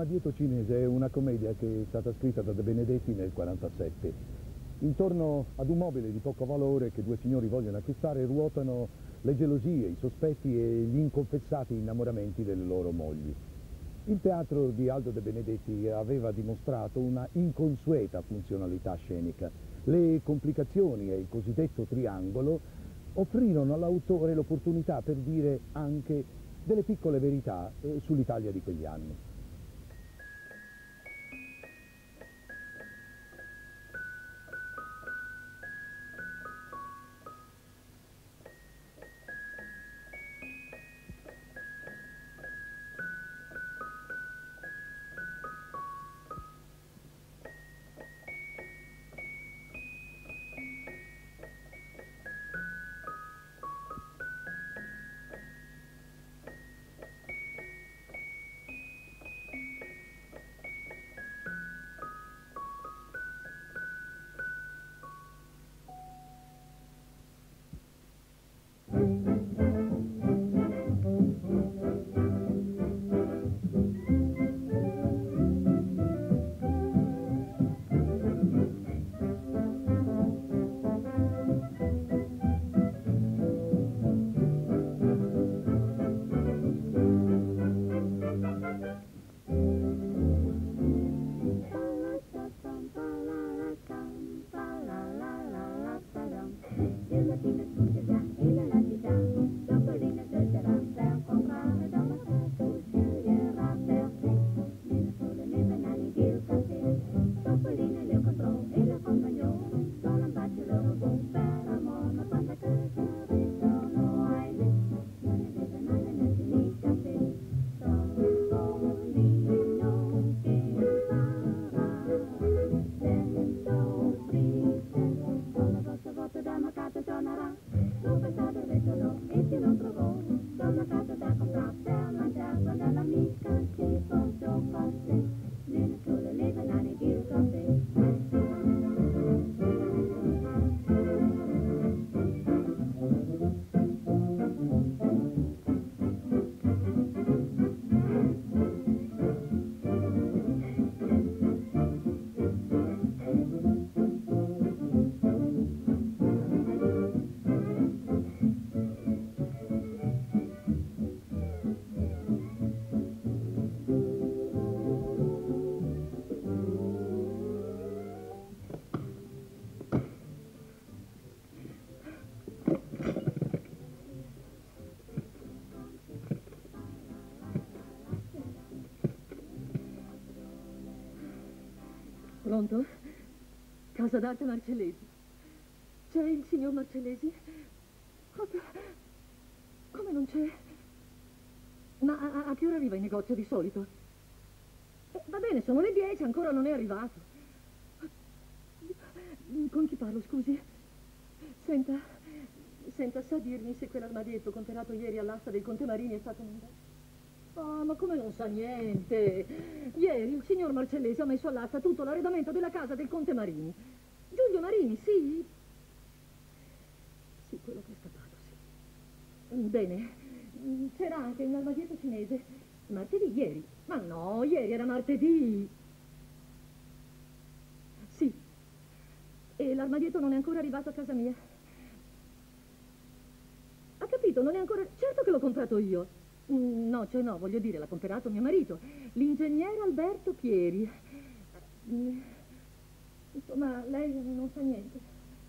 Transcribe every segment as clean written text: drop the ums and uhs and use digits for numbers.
L'Armadietto cinese è una commedia che è stata scritta da De Benedetti nel 1947. Intorno ad un mobile di poco valore che due signori vogliono acquistare ruotano le gelosie, i sospetti e gli inconfessati innamoramenti delle loro mogli. Il teatro di Aldo De Benedetti aveva dimostrato una inconsueta funzionalità scenica. Le complicazioni e il cosiddetto triangolo offrirono all'autore l'opportunità per dire anche delle piccole verità sull'Italia di quegli anni. Pronto? Casa d'arte Marcellesi. C'è il signor Marcellesi? Come non c'è? Ma a che ora arriva in negozio di solito? Va bene, sono le 10, ancora non è arrivato. Con chi parlo, scusi? Senta, sa dirmi se quell'armadietto comprato ieri all'asta del Conte Marini è stato mandato? Ah, ma come non sa niente? Ieri il signor Marcellesi ha messo all'asta tutto l'arredamento della casa del Conte Marini. Giulio Marini, sì? Sì, quello che è scappato, sì. Bene, c'era anche un armadietto cinese. Martedì, ieri. Ma no, ieri era martedì. Sì. E l'armadietto non è ancora arrivato a casa mia. Ha capito, non è ancora... Certo che l'ho comprato io. No, cioè no, voglio dire, l'ha comprato mio marito, l'ingegnere Alberto Pieri. Insomma, lei non sa niente.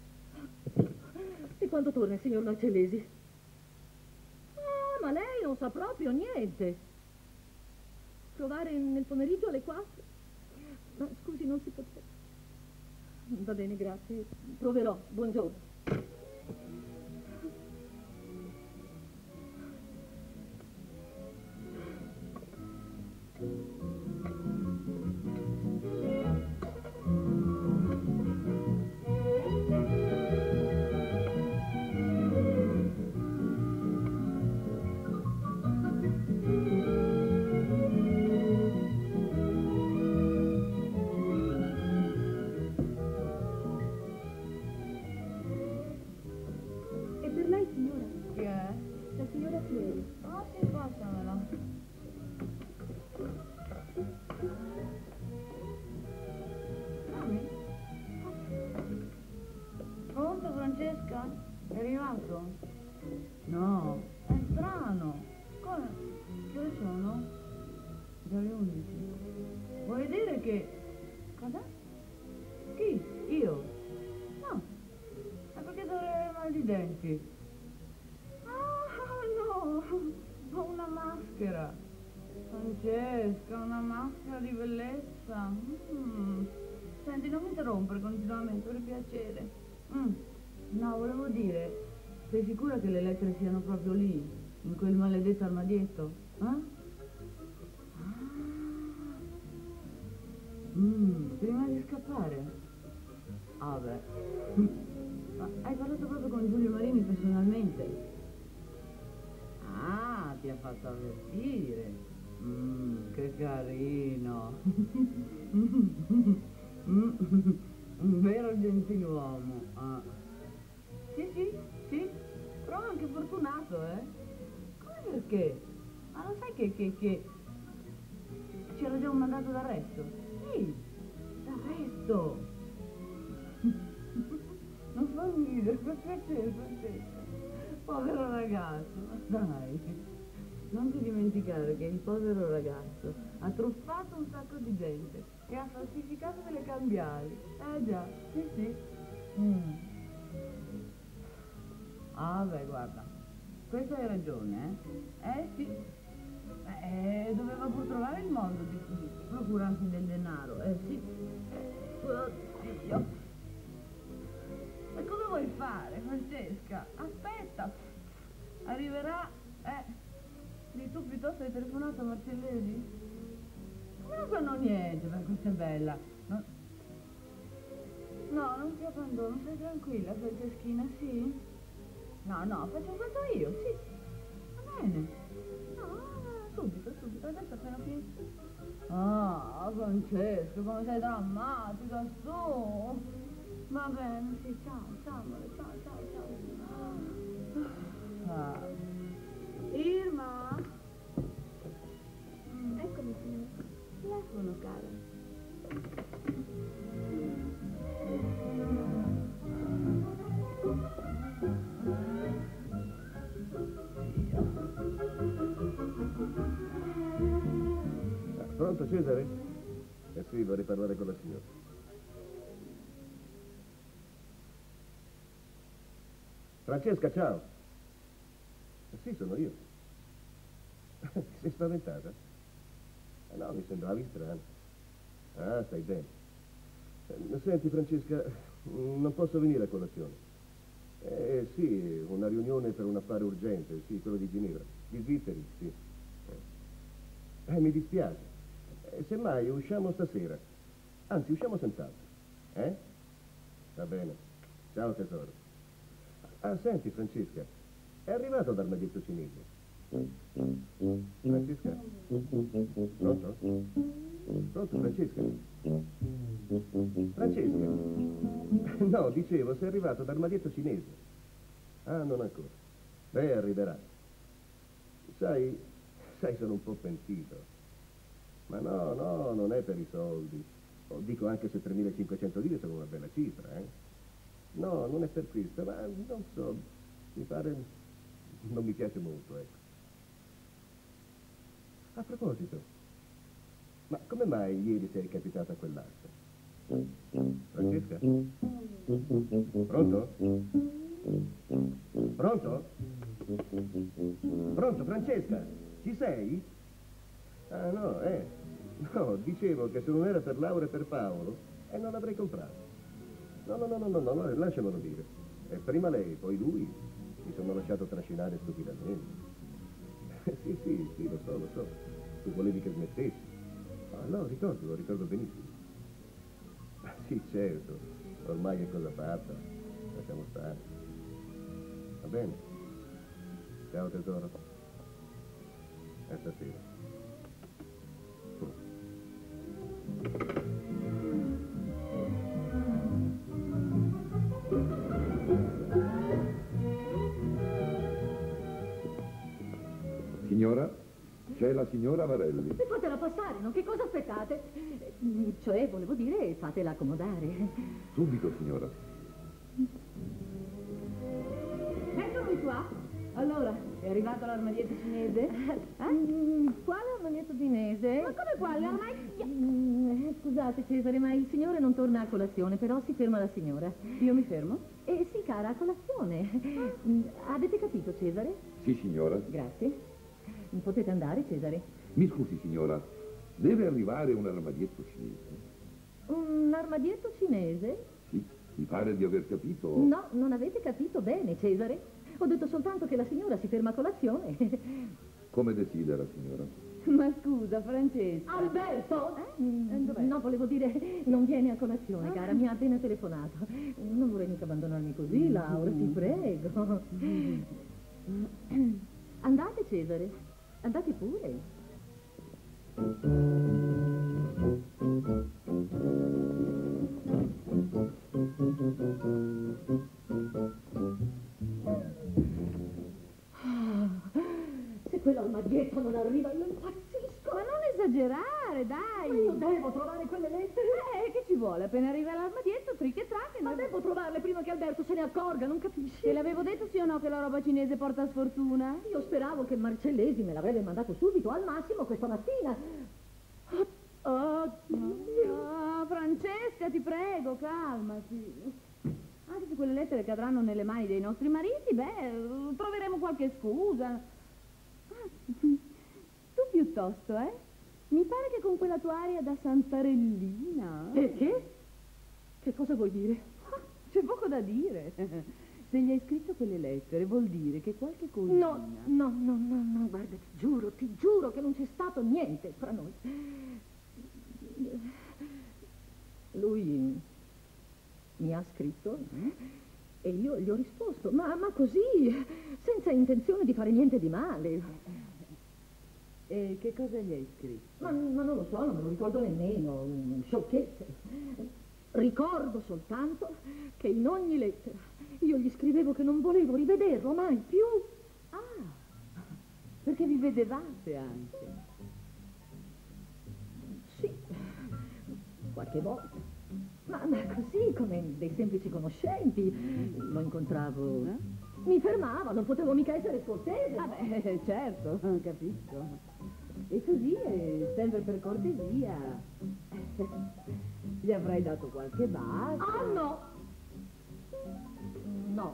E quando torna il signor Marcellesi? Ah, ma lei non sa proprio niente. Provare nel pomeriggio alle 4? Ma scusi, non si potrebbe... Va bene, grazie. Proverò. Buongiorno. Francesca, è arrivato? No, è strano. Come? Che ore sono? Già le 11. Vuoi dire che... Cosa? Chi? Io? No. È perché dovrei avere mal di denti. Ah, no! Ho una maschera. Francesca, una maschera di bellezza. Senti, non mi interrompere continuamente, per piacere. No, volevo dire, sei sicura che le lettere siano proprio lì, in quel maledetto armadietto? Prima di scappare? Ah beh. Ma hai parlato proprio con Giulio Marini personalmente? Ah, ti ha fatto avvertire. Che carino. Un vero gentiluomo. Ah. Sì, però anche fortunato, eh? Come perché? Ma lo sai che c'era già un mandato d'arresto? Sì, d'arresto. Non fammi ridere, per piacere, Francesca. Povero ragazzo, ma dai. Non ti dimenticare che il povero ragazzo ha truffato un sacco di gente e ha falsificato delle cambiali. Già, sì. Ah, beh, guarda, questa hai ragione, sì. Doveva pur trovare il modo di procurarsi del denaro, sì. Oddio. E come vuoi fare, Francesca? Aspetta, arriverà, Di tu piuttosto hai telefonato a Marcellesi? Non sanno niente, ma questa è bella. No, non ti abbandono, stai tranquilla, Franceschina, sì? No, faccio io, sì. Va bene. No, subito, adesso appena finito. Ah, Francesco, come sei drammatica, su. Va bene, sì, ciao, amore, ciao. Irma? Eccomi, signora. Telefono, cara. Pronto, Cesare? Sì, vorrei parlare con la signora. Francesca, ciao. Sì, sono io. Ti sei spaventata? No, mi sembravi strano. Ah, stai bene. Senti, Francesca, non posso venire a colazione. Sì, una riunione per un affare urgente, sì, quello di Ginevra. Gli svizzeri, sì. Mi dispiace. Semmai usciamo stasera. Anzi, usciamo senz'altro. Va bene. Ciao, tesoro. Ah, senti, Francesca, è arrivato dal maghetto cinese. Francesca? Pronto? Pronto, Francesca? Francesca? No, dicevo, sei arrivato dal maghetto cinese. Ah, non ancora. Beh, arriverà. Sai, sono un po' pentito. Ma no, non è per i soldi. Dico anche se 3.500 lire sono una bella cifra, No, non è per questo, ma non so, mi pare... non mi piace molto, ecco. A proposito, ma come mai ieri sei capitata a quell'asta? Francesca? Pronto? Pronto? Pronto, Francesca? Ci sei? Ah, no, No, dicevo che se non era per Laura e per Paolo, non l'avrei comprato. No, lasciamelo dire. Prima lei, poi lui, mi sono lasciato trascinare stupidamente. Sì, lo so. Tu volevi che smettessi. Ah, no, lo ricordo benissimo. Sì, certo, ormai è cosa fatta. Lasciamo stare. Va bene. Ciao, tesoro. A stasera. Signora, c'è la signora Varelli. E fatela passare, no? Che cosa aspettate? Cioè, volevo dire, fatela accomodare. Subito, signora. Eccomi qua. Allora, È arrivato l'armadietto cinese? quale armadietto cinese? Ma come quale? Ormai... Scusate Cesare, ma il signore non torna a colazione, però si ferma la signora. Io mi fermo? Sì, cara, a colazione. Avete capito, Cesare? Sì, signora. Grazie. Potete andare, Cesare. Mi scusi, signora, deve arrivare un armadietto cinese? Un armadietto cinese? Sì, mi pare di aver capito. No, non avete capito bene, Cesare. Ho detto soltanto che la signora si ferma a colazione. Come desidera, signora. Ma scusa, Francesca. Alberto? Dov'è? No, volevo dire, non viene a colazione, cara, mi ha appena telefonato. Non vorrei mica abbandonarmi così, Laura, ti prego. Andate, Cesare, andate pure. Se quell'armadietto non arriva, io impazzisco. Ma non esagerare, dai. Ma io devo trovare quelle lettere. Che ci vuole? Appena arriva l'armadietto, tric e trac e Ma noi... devo trovarle prima che Alberto se ne accorga, non capisci? Te l'avevo detto sì o no che la roba cinese porta sfortuna? Io speravo che Marcellesi me l'avrebbe mandato subito, al massimo questa mattina. No, Francesca, ti prego, calmati. Anche se quelle lettere cadranno nelle mani dei nostri mariti, beh, troveremo qualche scusa. Tu piuttosto, Mi pare che con quella tua aria da santarellina... Perché? Che cosa vuoi dire? C'è poco da dire. Se gli hai scritto quelle lettere vuol dire che qualche cosina... No, guarda, ti giuro che non c'è stato niente fra noi. Lui mi ha scritto e io gli ho risposto, ma così, senza intenzione di fare niente di male. E che cosa gli hai scritto? Ma non lo so, non me lo ricordo nemmeno, sciocchezze. Ricordo soltanto che in ogni lettera io gli scrivevo che non volevo rivederlo mai più. Ah, perché vi vedevate anche? Sì, qualche volta. Ma così, come dei semplici conoscenti, lo incontravo. Mi fermava, non potevo mica essere scortese. Vabbè, certo, capisco. E così, sempre per cortesia, gli avrai dato qualche bacio. Ah, no! No.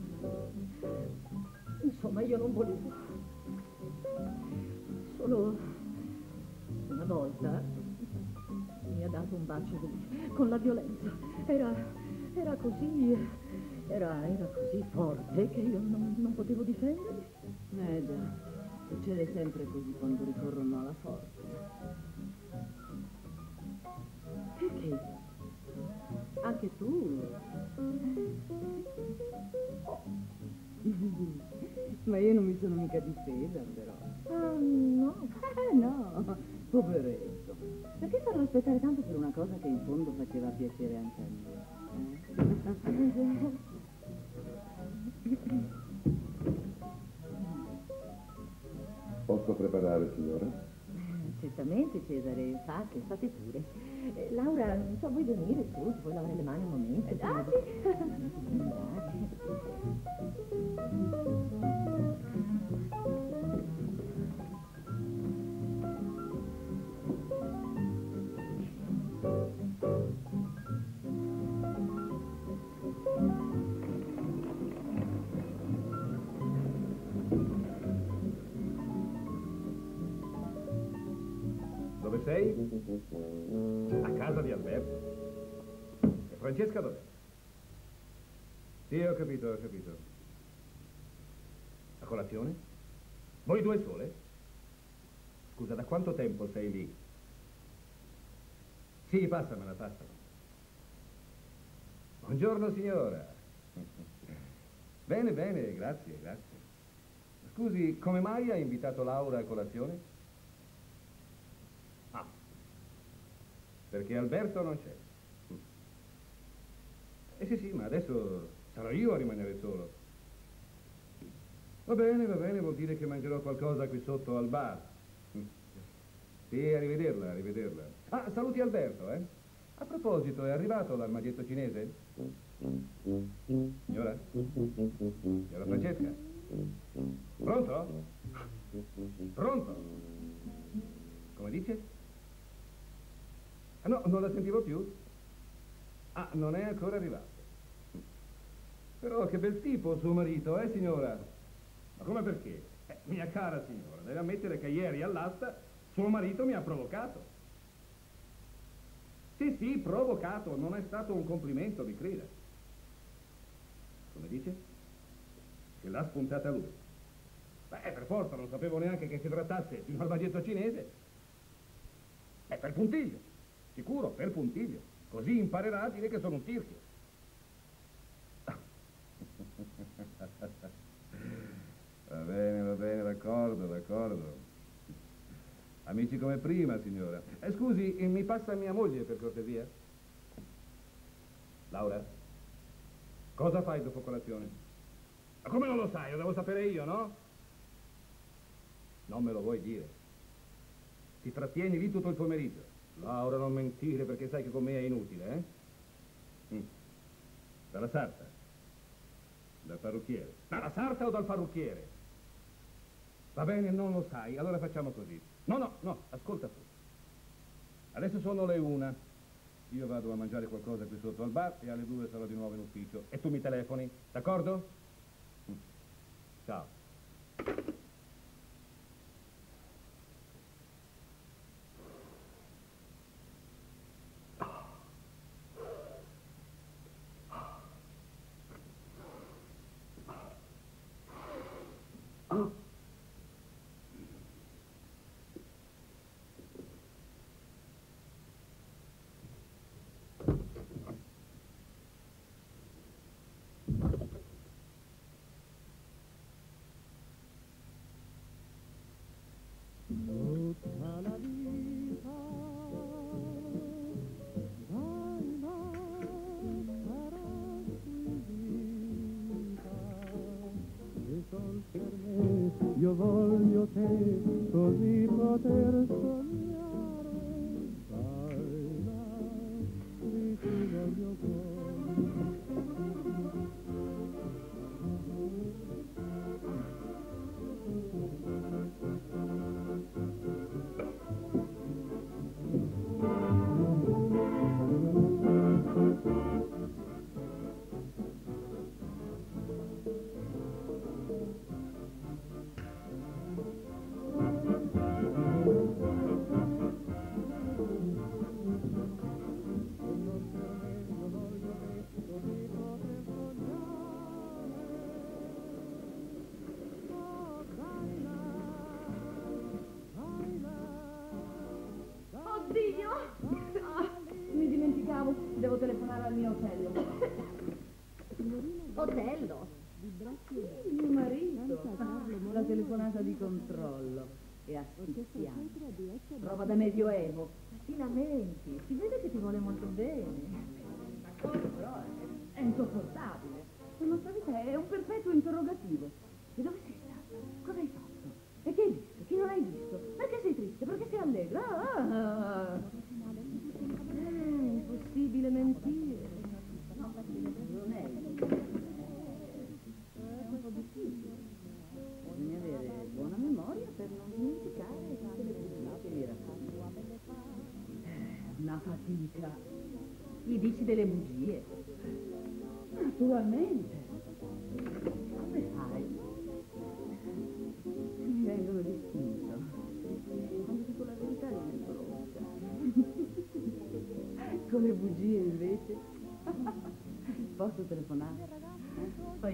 Insomma, io non volevo. Solo una volta mi ha dato un bacio lui, con la violenza. Era così forte che io non potevo difendermi. Già, succede sempre così quando ricorrono alla forza. Perché? Anche tu? Ma io non mi sono mica difesa, però. Ah, no. No, poveretto. Perché farlo aspettare tanto per una cosa che in fondo faceva piacere anche a me? Posso preparare, signora? Certamente, Cesare, fate pure. Laura, non so, vuoi venire su? Ti vuoi lavare le mani un momento? Dove sei? A casa di Alberto. E Francesca dov'è? Sì, ho capito. A colazione? Voi due sole? Scusa, da quanto tempo sei lì? Sì, passamela. Buongiorno, signora. Bene, grazie. Scusi, come mai ha invitato Laura a colazione? Perché Alberto non c'è. Sì, ma adesso sarò io a rimanere solo. Va bene, vuol dire che mangerò qualcosa qui sotto al bar. Sì, arrivederla. Ah, saluti Alberto, A proposito, è arrivato l'armadietto cinese? Signora? Signora Francesca? Pronto? Pronto? Come dice? Ah, no, non la sentivo più. Ah, non è ancora arrivato. Però che bel tipo suo marito, signora? Ma come perché? Mia cara signora, deve ammettere che ieri all'asta suo marito mi ha provocato. Sì, sì, provocato, non è stato un complimento, mi creda. Come dice? Che l'ha spuntata lui. Beh, per forza, non sapevo neanche che si trattasse di un armadietto cinese. Per puntiglio, sicuro, per puntiglio. Così imparerà a dire che sono un tirchio. Va bene, d'accordo, d'accordo. Amici come prima, signora. Scusi, mi passa mia moglie, per cortesia? Laura, cosa fai dopo colazione? Ma come non lo sai? Lo devo sapere io, no? Non me lo vuoi dire. Ti trattieni lì tutto il pomeriggio. Laura, non mentire, perché sai che con me è inutile, Dalla sarta? Dal parrucchiere? Dalla sarta o dal parrucchiere? Va bene, non lo sai, allora facciamo così. No, ascolta tu. Adesso sono le 1. Io vado a mangiare qualcosa qui sotto al bar e alle 2 sarò di nuovo in ufficio. E tu mi telefoni, d'accordo? Ciao. Tutta la vita sarà squisita e sol per me io voglio te così poter sognare di ti voglio Devo telefonare al mio Otello. Otello? Sì, mio marito. La telefonata di controllo. È asfissiante. Roba da medioevo. Ti lamenti, si vede che ti vuole molto bene. D'accordo, però è insopportabile. La nostra vita è un perpetuo interrogativo. E dove sei stato? Cosa hai fatto? E che hai visto? Che non hai visto? Perché sei triste? Perché sei allegra? Impossibile mentire. Non è un po' difficile. Bisogna avere buona memoria per non dimenticare tutte le bugie che mi racconto. Una fatica. Gli dici delle bugie? Naturalmente. Come fai? Mi vengono distinto. Quando dico la verità divento rossa. Con le bugie invece. Posso telefonare? Poi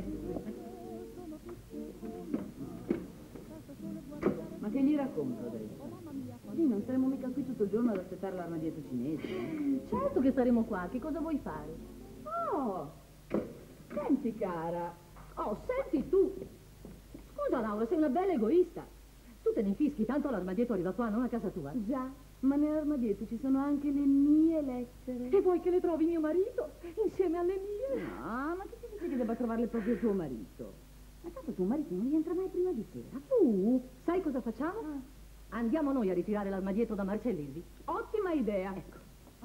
Ma che gli racconto adesso? Sì, non staremo mica qui tutto il giorno ad aspettare l'armadietto cinese. certo che staremo qua, che cosa vuoi fare? Oh, senti cara. Oh, senti tu! Scusa Laura, sei una bella egoista. Tu te ne infischi, tanto l'armadietto arriva qua, non a casa tua. Già, ma nell'armadietto ci sono anche le mie lettere. E vuoi che le trovi mio marito insieme alle mie? No, ma chi ti dice che debba trovarle proprio tuo marito? Ma tanto tuo marito non rientra mai prima di sera. Tu, sai cosa facciamo? Andiamo noi a ritirare l'armadietto da Marcellesi. Ottima idea. Ecco.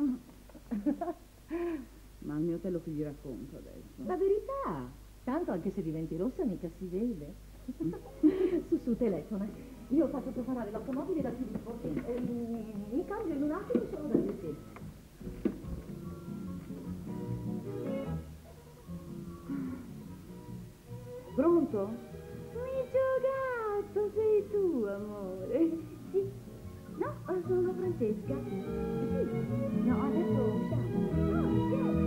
Ma al mio Otello che gli racconto adesso? La verità. Tanto anche se diventi rossa mica si vede. Su, telefona. Io faccio preparare l'automobile da Filippo. In cambio in un attimo sono da te. Pronto? Mio gatto, sei tu, amore. Sì. No, sono Francesca. Sì. No, adesso usciamo. No, insieme.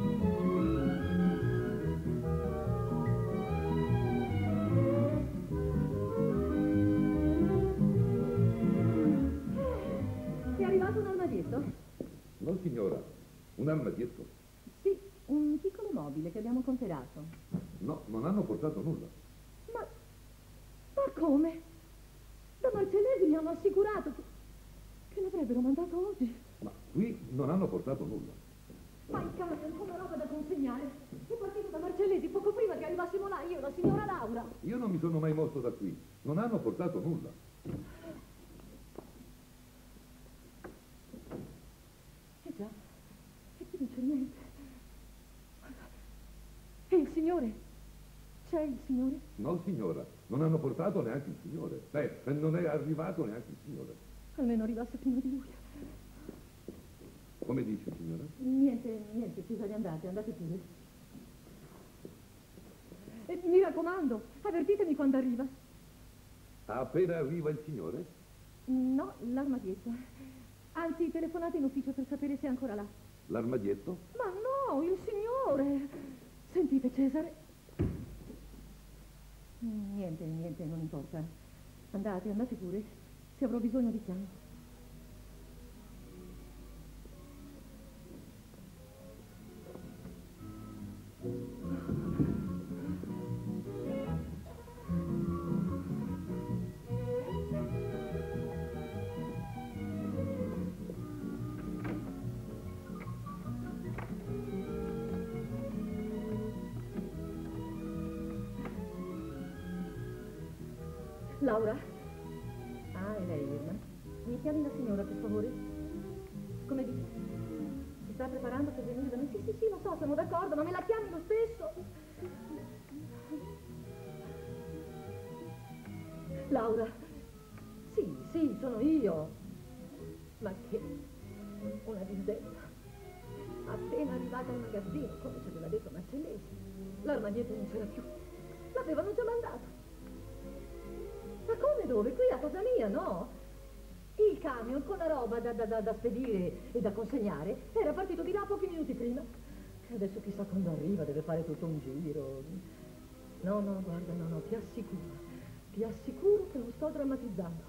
È arrivato un armadietto? No, signora, un armadietto. Sì, un piccolo mobile che abbiamo comprato. No, non hanno portato nulla. Ma come? Da Marcellesi mi hanno assicurato che l'avrebbero mandato oggi. Ma qui non hanno portato nulla. Ma il camion con la roba da consegnare è partito da Marcellesi poco prima che arrivassimo là, io e la signora Laura. Io non mi sono mai mosso da qui. Non hanno portato nulla. Già, e qui non c'è niente. E il signore? C'è il signore? No, signora, non hanno portato neanche il signore. Non è arrivato neanche il signore. Almeno arrivasse prima di lui. Come dice, signora? Niente, bisogna andate pure. E mi raccomando, avvertitemi quando arriva. Appena arriva il signore? No, l'armadietto. Anzi, telefonate in ufficio per sapere se è ancora là. L'armadietto? Ma no, il signore! Sentite, Cesare. Niente, non importa. Andate pure. Se avrò bisogno vi chiamo. Laura? Ah, è lei, Irma. Mi chiami la signora, per favore? Come dici? Si sta preparando per venire da me? Sì, lo so, siamo d'accordo, ma me la chiami lo stesso? Laura? Sì, sono io. Ma che? Una disdetta. Appena arrivata al magazzino, come ci aveva detto Marcellesi, l'armadietto non c'era più. L'avevano già mandato. Ma come dove? Qui a casa mia, no? Il camion con la roba da spedire e da consegnare era partito di là pochi minuti prima. E adesso chissà quando arriva, deve fare tutto un giro. No, guarda, no, ti assicuro che non sto drammatizzando.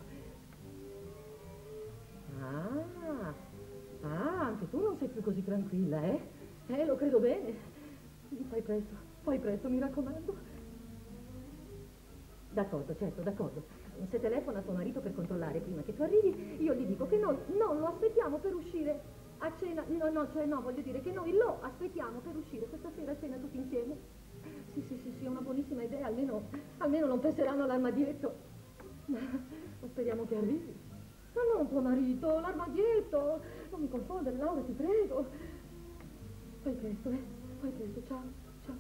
Anche tu non sei più così tranquilla, eh? Lo credo bene. Fai presto, mi raccomando. D'accordo, certo, d'accordo. Se telefona a tuo marito per controllare prima che tu arrivi, io gli dico che noi non lo aspettiamo per uscire a cena. No, voglio dire che noi lo aspettiamo per uscire questa sera a cena tutti insieme. Sì, è una buonissima idea, almeno non penseranno all'armadietto. Ma speriamo che arrivi. Ma non tuo marito, l'armadietto. Non mi confondere, Laura, ti prego. Fai presto, ciao.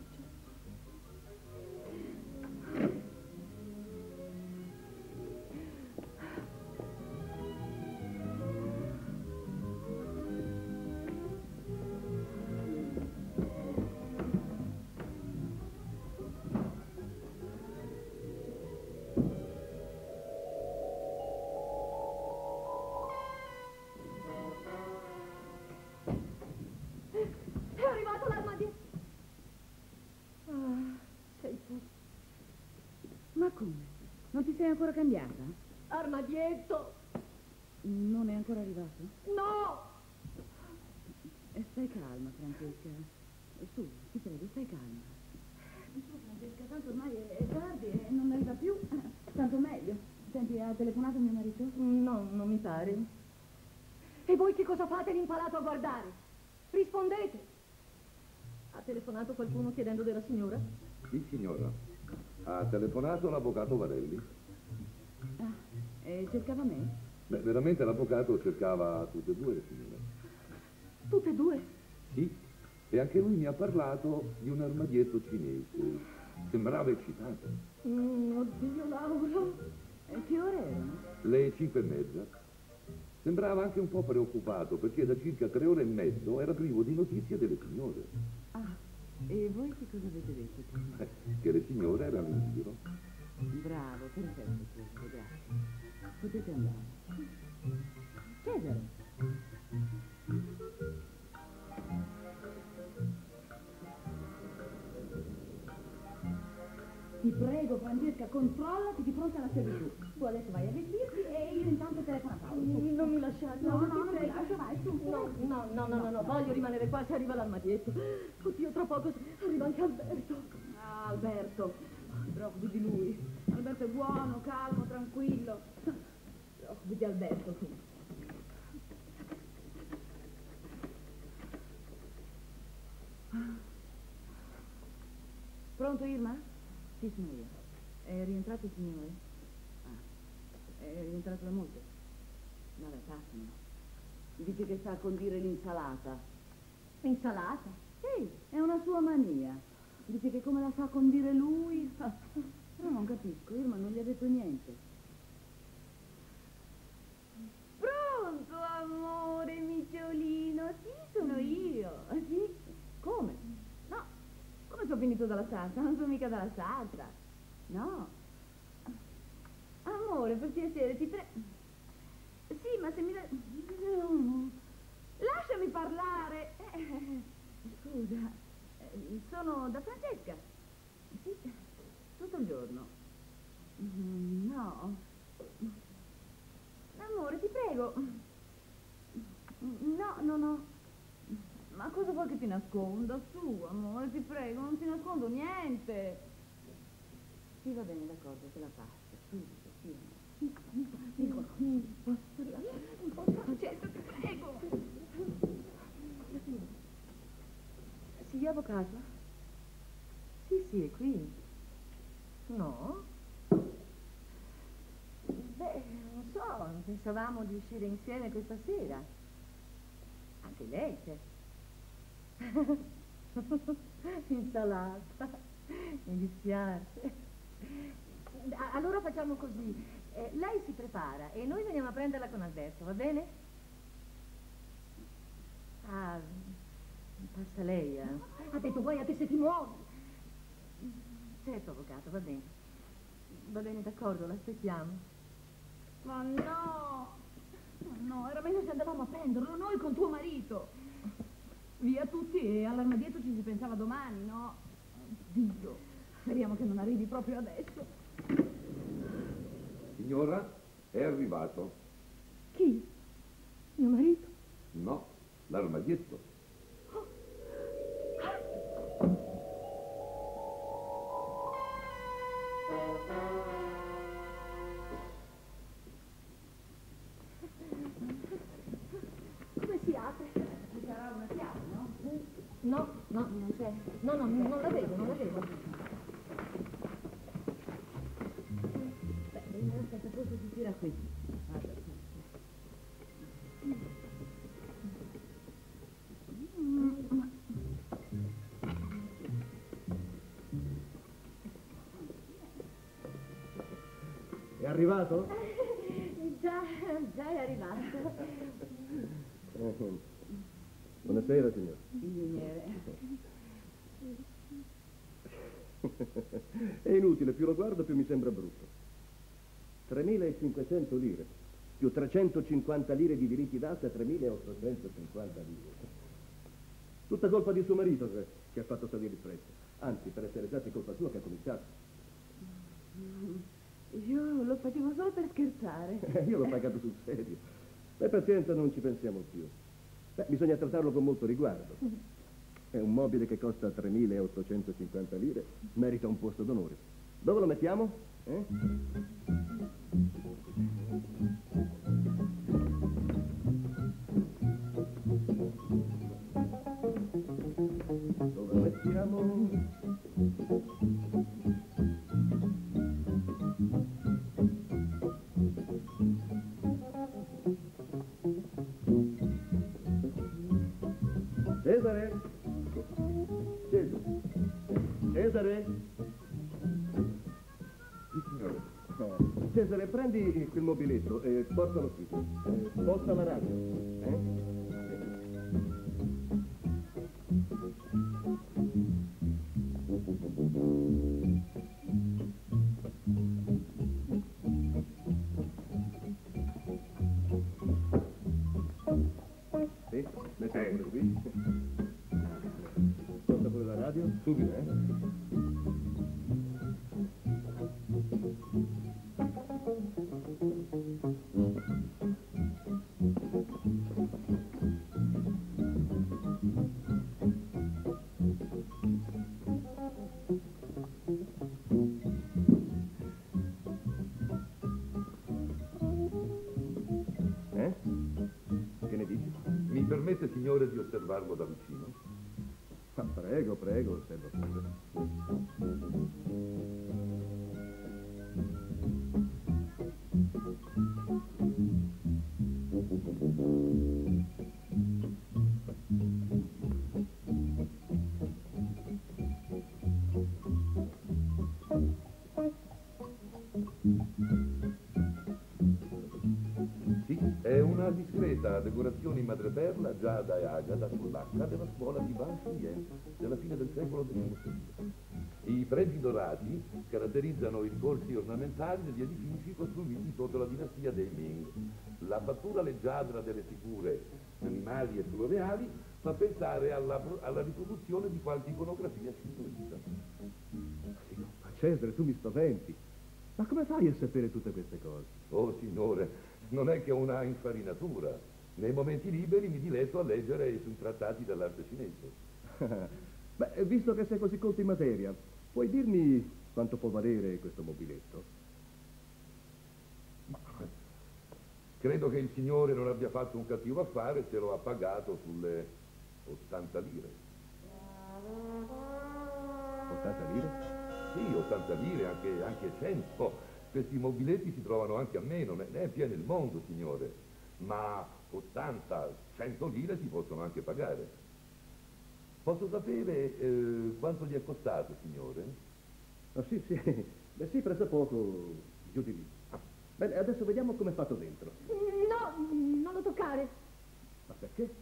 Ma come? Non ti sei ancora cambiata? Armadietto! Non è ancora arrivato? No! Stai calma, Francesca. Su, ti prego, stai calma. Su, Francesca, tanto ormai è tardi e non arriva più. Tanto meglio. Senti, ha telefonato mio marito? No, non mi pare. E voi che cosa fate l'impalato a guardare? Rispondete! Ha telefonato qualcuno chiedendo della signora? Sì, signora. Ha telefonato l'avvocato Varelli. Ah, e cercava me? Beh, veramente l'avvocato cercava tutte e due le signore. Tutte e due? Sì, e anche lui mi ha parlato di un armadietto cinese. Sembrava eccitato. Oddio, Laura. Che ore erano? Le 5:30. Sembrava anche un po' preoccupato perché da circa 3 ore e mezzo era privo di notizie delle signore. Ah, e voi che cosa avete detto? Che le signore erano in giro. Bravo, perfetto, Cesare, grazie. Potete andare. Cesare! Ti prego, Francesca, controllati di fronte alla servitù. Tu adesso vai a vestirti e io intanto telefono a Paolo. Non mi lasciate. No, non ti lascio, vai su. No, voglio rimanere qua se arriva l'armadietto. Oddio, tra poco arriva anche Alberto. Ah, Alberto, non ti preoccupi di lui. Alberto è buono, calmo, tranquillo. Preoccupi di Alberto tu. Pronto, Irma? Sì, sono io. È rientrato il signore? Ah, è rientrato da molto? Vabbè, passano. Dice che sa condire l'insalata. Insalata? Sì, è una sua mania. Dice che come la sa condire lui. Però non capisco, Irma non gli ha detto niente. Pronto, amore, miciolino? Sì, sono io. Sì? Come? No, come sono finito dalla salsa? Non sono mica dalla salsa. No. Amore, per piacere, ti prego. Sì, ma se mi... No. Lasciami parlare. Scusa, sono da Francesca. Sì, tutto il giorno. No. Amore, ti prego. No. Ma cosa vuoi che ti nasconda? Su, amore, ti prego, non ti nascondo niente. Sì, va bene, d'accordo, te la passo. Subito, sì, amore. Francesca, ti prego. Sì, avvocato? Sì, è qui. No? Beh, non so, pensavamo di uscire insieme questa sera. Anche lei c'è. Insalata. Mi dispiace. Allora facciamo così. Lei si prepara e noi veniamo a prenderla con Alberto, va bene? Ah, passa lei, eh? Ha detto vuoi anche se ti muovi. Certo, avvocato, va bene. Va bene, d'accordo, l'aspettiamo. Ma no! No, era meglio se andavamo a prenderlo, noi con tuo marito. Via tutti e all'armadietto ci si pensava domani, no? Dio, speriamo che non arrivi proprio adesso. Signora, è arrivato. Chi? Mio marito? No, l'armadietto. Come si apre? Ci sarà una chiave, no? No, non c'è. No, non la vedo. Beh, aspetta, forse si tira qui. Guarda, sì. È arrivato? Già è arrivato. Buonasera, signore. Ingegnere. È inutile, più lo guardo più mi sembra brutto. 3.500 lire, più 350 lire di diritti d'asta, 3.850 lire. Tutta colpa di suo marito che ha fatto salire il prezzo. Anzi, per essere esatti, colpa sua che ha cominciato. Io lo facevo solo per scherzare. Io l'ho pagato sul serio. Beh, pazienza, non ci pensiamo più. Beh, bisogna trattarlo con molto riguardo. È un mobile che costa 3.850 lire, merita un posto d'onore. Dove lo mettiamo? Dove lo mettiamo? Cesare? Cesare? signore. Cesare, prendi quel mobiletto e portalo qui. Sposta la radio. Sì, mettila pure qui. Sposta pure la radio. Subito, Che ne dici? Mi permette, signore, di osservarlo da vicino? Ah, prego, prego, osserva pure. Sì, è una discreta decorazione in madreperla giada e agata sull'H della scuola di Banchien della fine del secolo XVI. I pregi dorati caratterizzano i corsi ornamentali degli edifici costruiti sotto la dinastia dei Ming. La fattura leggiadra delle figure animali e floreali fa pensare alla riproduzione di qualche iconografia shintoista. Ma Cesare, tu mi spaventi. Ma come fai a sapere tutte queste cose? Oh, signore, non è che una infarinatura. Nei momenti liberi mi diletto a leggere sui trattati dell'arte cinese. Beh, visto che sei così colto in materia, puoi dirmi quanto può valere questo mobiletto? Credo che il signore non abbia fatto un cattivo affare se lo ha pagato sulle 80 lire. 80 lire? Sì, 80 lire, anche 100. Questi mobiletti si trovano anche a meno, ne è pieno il mondo, signore. Ma 80, 100 lire si possono anche pagare. Posso sapere quanto gli è costato, signore? Ah, sì, sì. Beh, sì, presso poco, giù di lì. Bene, adesso vediamo com'è fatto dentro. No, non lo toccare. Ma perché?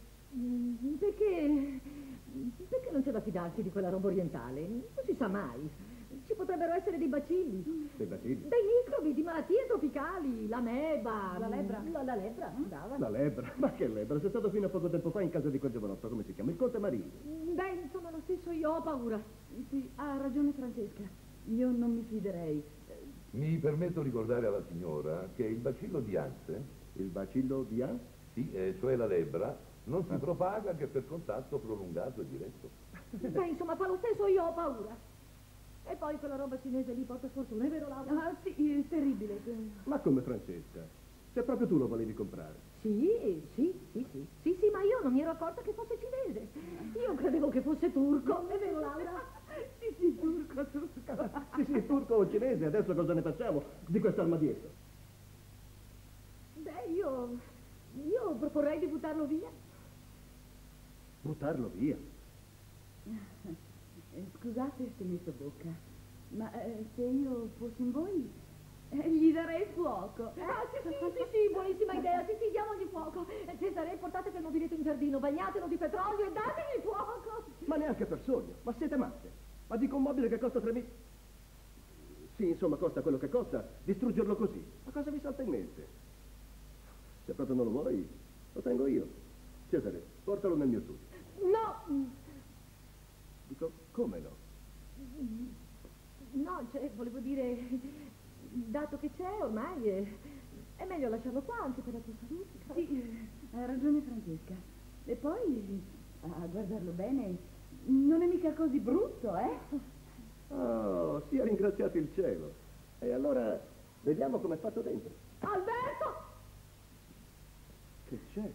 Perché non c'è da fidarsi di quella roba orientale? Non si sa mai. Ci potrebbero essere dei bacilli. Dei bacilli? Dei microbi, di malattie tropicali, l'ameba. La lebbra. La lebbra, brava. La lebbra? Ma che lebbra? Sei stato fino a poco tempo fa in casa di quel giovanotto, come si chiama? Il conte Marini. Beh, insomma, lo stesso io ho paura. Sì, ha ragione Francesca. Io non mi fiderei. Mi permetto di ricordare alla signora che il bacillo di Hansen, Il bacillo di Hans? sì, cioè la lebbra, non si propaga che per contatto prolungato e diretto. Beh, insomma, fa lo stesso io ho paura. E poi quella roba cinese lì porta sfortuna, è vero, Laura? Ah, sì, terribile. Ma come Francesca? Se proprio tu lo volevi comprare. Sì, ma io non mi ero accorta che fosse cinese. Io credevo che fosse turco, è vero, Laura? Sì, turco. Sì, turco o cinese, adesso cosa ne facciamo di questo armadietto? Beh, io proporrei di buttarlo via. Buttarlo via? Scusate se metto bocca, ma se io fossi in voi, gli darei fuoco. Ah, sì, buonissima idea, sì, diamogli fuoco. Cesare, portate quel mobiletto in giardino, bagnatelo di petrolio e dategli fuoco. Ma neanche per sogno, ma siete matte? Ma dico un mobile che costa 3.000... Sì, insomma, costa quello che costa, distruggerlo così. Ma cosa vi salta in mente? Se proprio non lo vuoi, lo tengo io. Cesare, portalo nel mio studio. No, Dico, come no? no, cioè, volevo dire, dato che c'è ormai è meglio lasciarlo qua anche per la tua salute. Sì, ha ragione Francesca. E poi, a guardarlo bene, non è mica così brutto, eh? Oh, sia ringraziato il cielo. E allora, vediamo com'è fatto dentro. Alberto! Che c'è?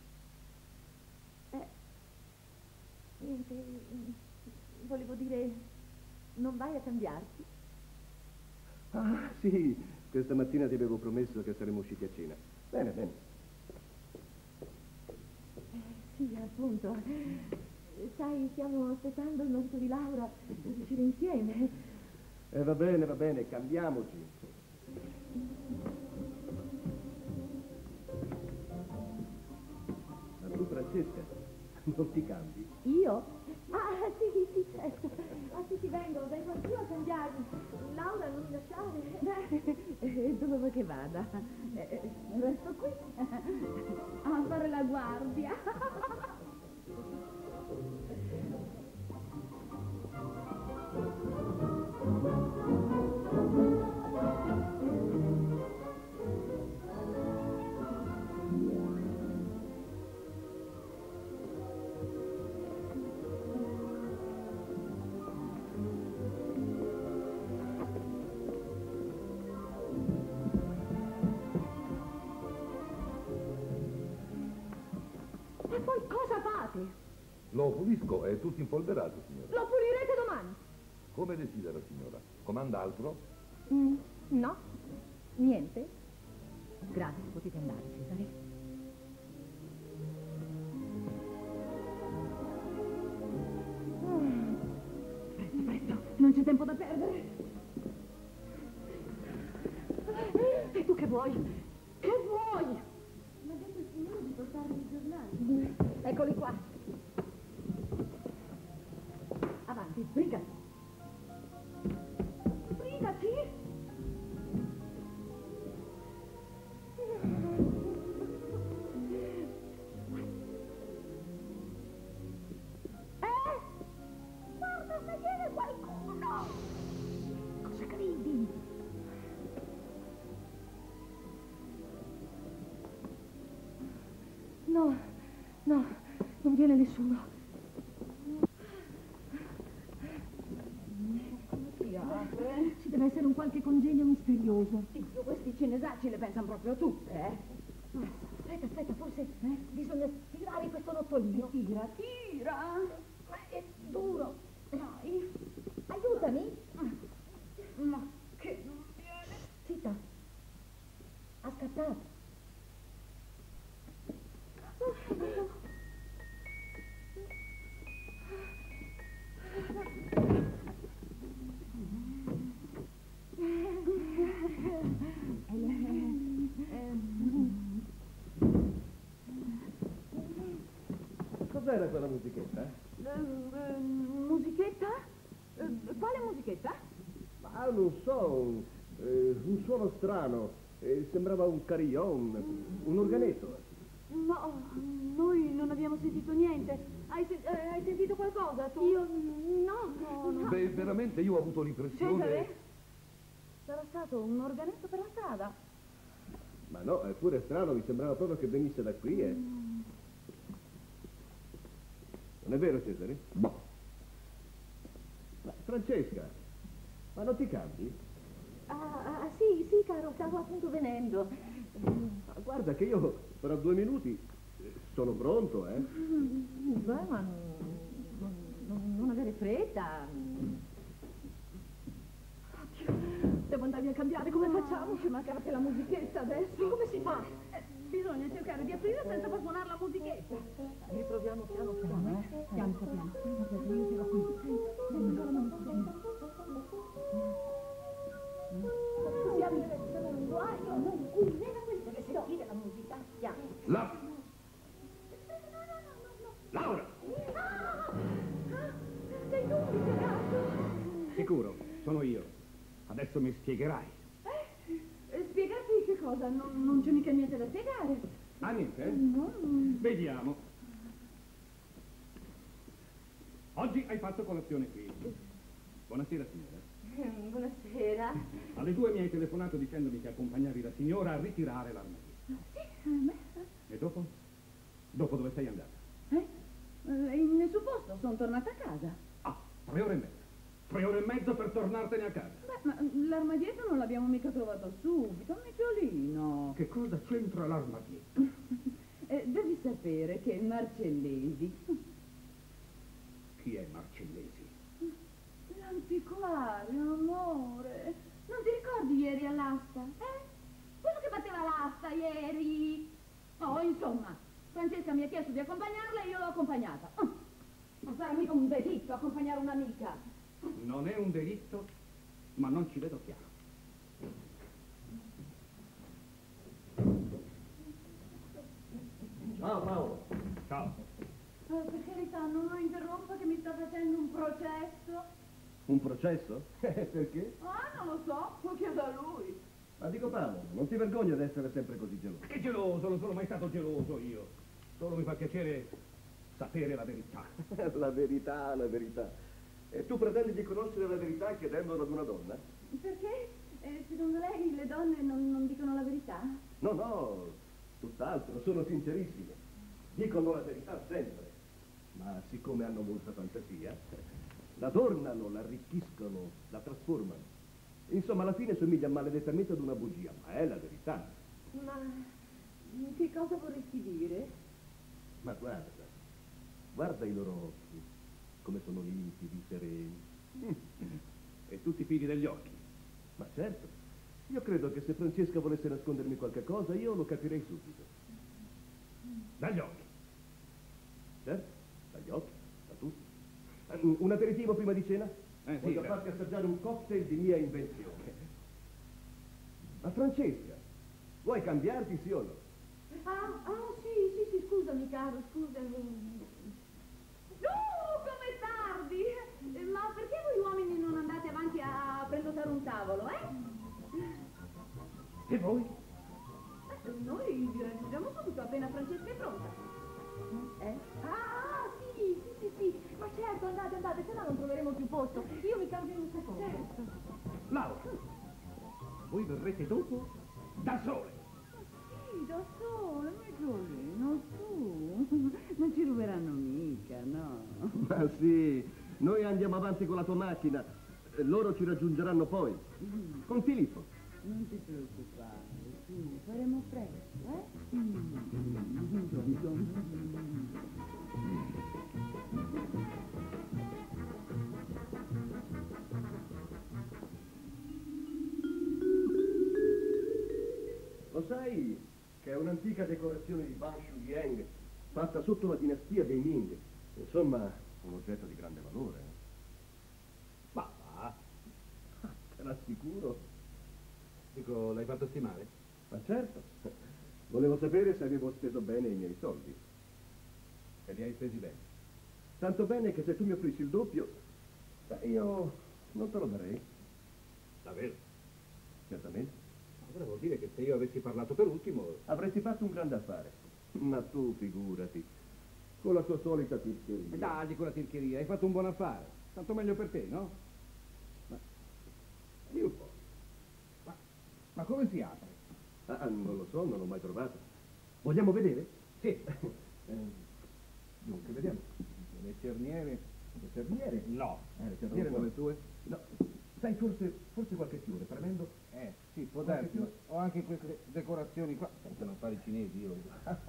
Niente, volevo dire, non vai a cambiarti? Ah, sì, questa mattina ti avevo promesso che saremmo usciti a cena. Bene, bene. Sì, appunto. Sai, stiamo aspettando il marito di Laura per uscire insieme. Va bene, cambiamoci. Francesca, non ti cambi? Io? Ah, sì, sì, certo. Ah, sì, vengo anch'io a cambiarmi. Laura, non mi lasciare. Dove vuoi che vada? Resto qui a fare la guardia. E poi cosa fate? Lo pulisco, è tutto impolverato, signora. Lo pulirete domani? Come desidera, signora? Comanda altro? No, niente. Grazie, potete andare, Cesare. Presto, non c'è tempo da perdere. E tu che vuoi? Che vuoi? Mi ha detto il signore di portarmi i giornali. Eccoli qua. Avanti, sbrigati. Sbrigati. Guarda se viene qualcuno. Cosa gridi? No, non viene nessuno. Come si apre? Ci deve essere un qualche congegno misterioso. Dio, questi cinesacci le pensano proprio tutte, eh? Aspetta, forse bisogna tirare questo nottolino. Tira! Ma è duro. Dai, aiutami. Ma che non viene? Zitta. Ha scattato. Cos'era quella musichetta? Musichetta? Quale musichetta? Ma non so, un suono strano. Sembrava un carillon, un organetto. No, noi non abbiamo sentito niente. Hai sentito qualcosa tu? Io no. Beh, veramente io ho avuto l'impressione... Cesare? Sarà stato un organetto per la strada. Ma no, è pure strano, mi sembrava proprio che venisse da qui, Non è vero, Cesare? Boh. Ma Francesca, ma non ti cambi? Sì, caro, stavo appunto venendo. Ma guarda che io fra 2 minuti sono pronto, Beh, ma non avere fretta. Oddio, devo andarmi a cambiare, come facciamo? Ci manca anche la musichetta adesso. E come si fa? Bisogna cercare di aprire senza far suonare la musichetta. Riproviamo piano, Piano. Aspetta, io tiro qui. Senti, la mano così. Siamo in un guaio, non qui, nella questa che sentire la musica. Piano. Laura! Sei tu, ragazzo! Sicuro, sono io. Adesso mi spiegherai. Spiegarti che cosa? Non c'è mica niente da spiegare. Ah, niente? No. Vediamo. Oggi hai fatto colazione qui. Buonasera, signora. Buonasera. Alle 2 mi hai telefonato dicendomi che accompagnavi la signora a ritirare l'armadio. Sì, E dopo? Dopo dove sei andata? in nessun posto, sono tornata a casa. Ah, 3 ore e mezza. 3 ore e mezza per tornartene a casa. Beh, ma l'armadietto non l'abbiamo mica trovato subito, Micciolino. Che cosa c'entra l'armadietto? Devi sapere che Marcellesi, Chi è Marcellesi? l'antiquario, amore, non ti ricordi ieri all'asta? Quello che batteva l'asta ieri. Oh, insomma, Francesca mi ha chiesto di accompagnarla e io l'ho accompagnata. Non sarà mica un delitto accompagnare un'amica. Non è un delitto, ma non ci vedo chiaro. Ciao Paolo. Ciao. Per carità, non lo interrompa che mi sta facendo un processo. Un processo? Perché? Ah, non lo so, lo chiedo a lui. Ma dico Paolo, non ti vergogna di essere sempre così geloso? Che geloso, non sono mai stato geloso io. Solo mi fa piacere sapere la verità. La verità, la verità. E tu pretendi di conoscere la verità chiedendola ad una donna? Perché? Secondo lei le donne non dicono la verità? No, no, tutt'altro, sono sincerissime. Dicono la verità sempre. Ma siccome hanno molta fantasia, l'adornano, l'arricchiscono, la trasformano. Insomma, alla fine somiglia maledettamente ad una bugia, ma è la verità. Ma che cosa vorresti dire? Ma guarda i loro occhi, come sono limpidi, sereni. E tutti i figli degli occhi. Ma certo, io credo che se Francesca volesse nascondermi qualche cosa, io lo capirei subito. Dagli occhi. Certo, dagli occhi, da tutti. Un aperitivo prima di cena? Sì, Voglio certo. farti assaggiare un cocktail di mia invenzione. Ma Francesca, vuoi cambiarti, sì o no? Sì, scusami, caro, scusami. Come tardi! Ma perché voi uomini non andate avanti a prenotare un tavolo, eh? E voi? Noi vi raggiungiamo subito appena Francesca è pronta. Sì. Ma certo, andate, se no non troveremo più posto. Io mi cambio in un secondo. Certo. Laura, voi verrete dopo da sole. Sì, da sole, Meggiolino, su. Non ci ruberanno mica, no? Ma sì, noi andiamo avanti con la tua macchina, loro ci raggiungeranno poi. Con Filippo. Non ti preoccupare, sì, faremo presto, eh? Lo sai che è un'antica decorazione di Ban Shu-Yang fatta sotto la dinastia dei Ming? Insomma, un oggetto di grande valore. Ma va. Te l'assicuro. Dico, l'hai fatto stimare? Ma certo. Volevo sapere se avevo speso bene i miei soldi. E li hai spesi bene. Tanto bene che se tu mi offrissi il doppio, io non te lo darei. Davvero? Certamente. Allora vuol dire che se io avessi parlato per ultimo... Avresti fatto un grande affare. Ma tu, figurati, con la tua solita tirchieria. Dai, con la tirchieria, hai fatto un buon affare. Tanto meglio per te, no? Ma... Di un po'. Ma come si apre? Non lo so, non l'ho mai trovato. Vogliamo vedere? Sì. Dunque, vediamo. Le cerniere... Le cerniere? No. Le cerniere Sono no. le tue? No. Sai, forse qualche fiore, premendo. Sì, può Qualche darsi. fiore? Ho anche queste decorazioni qua. Senza non fare i cinesi, io.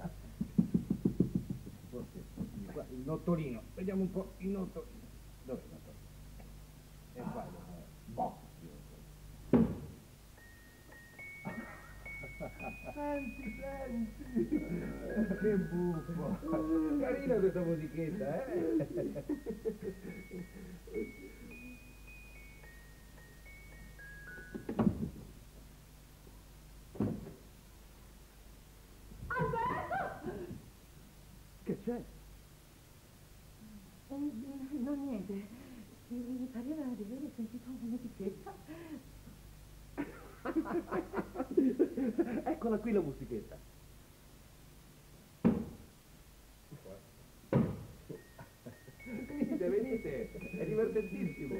Forse qua, il nottolino. Vediamo un po' il nottolino. Dov'è il nottolino? E qua. Boh. Senti. Che buffo. Carina questa musichetta, eh? Che c'è? No, niente. Mi pareva di aver sentito un'etichetta. Eccola qui la musichetta. Venite, è divertentissimo.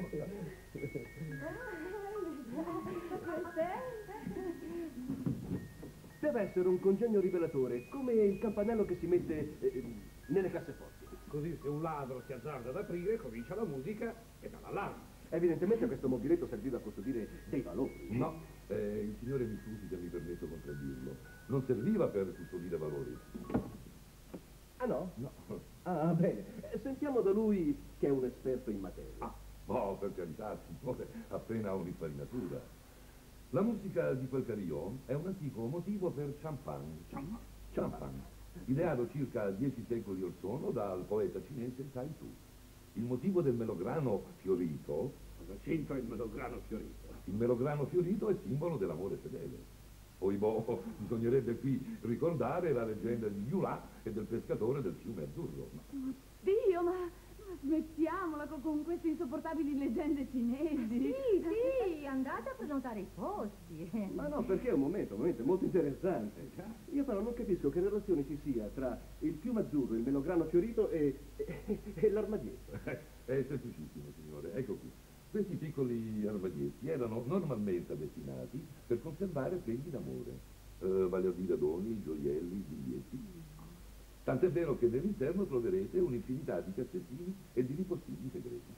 Deve essere un congegno rivelatore, come il campanello che si mette nelle casseforti. Così se un ladro si azzarda ad aprire, comincia la musica e dà l'allarme. Evidentemente questo mobiletto serviva a custodire dei valori. No, il signore mi scusi se mi permetto di contraddirlo. Non serviva per custodire valori. Ah no? No. Ah, bene. Sentiamo da lui che è un esperto in materia. Oh, per carità, signore, appena un'infarinatura. La musica di quel carillon è un antico motivo per champagne. Champagne. Ideato circa 10 secoli or sono dal poeta cinese Tai Tu. Il motivo del melograno fiorito... Cosa c'entra il melograno fiorito? Il melograno fiorito è simbolo dell'amore fedele. Poi, bisognerebbe qui ricordare la leggenda di Yula e del pescatore del fiume azzurro. Dio, ma smettiamola con queste insopportabili leggende cinesi. Sì, andate a prenotare i posti. Ma no, perché è un momento molto interessante. Io però non capisco che relazione ci sia tra il piumo azzurro, il melograno fiorito e l'armadietto. È semplicissimo, signore. Ecco qui. Questi piccoli armadietti erano normalmente destinati per conservare segni d'amore, vale a dire doni, gioielli, biglietti. Tant'è vero che nell'interno troverete un'infinità di cassettini e di ripostini segreti.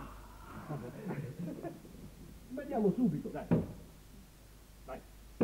Vediamo subito, dai. Vai.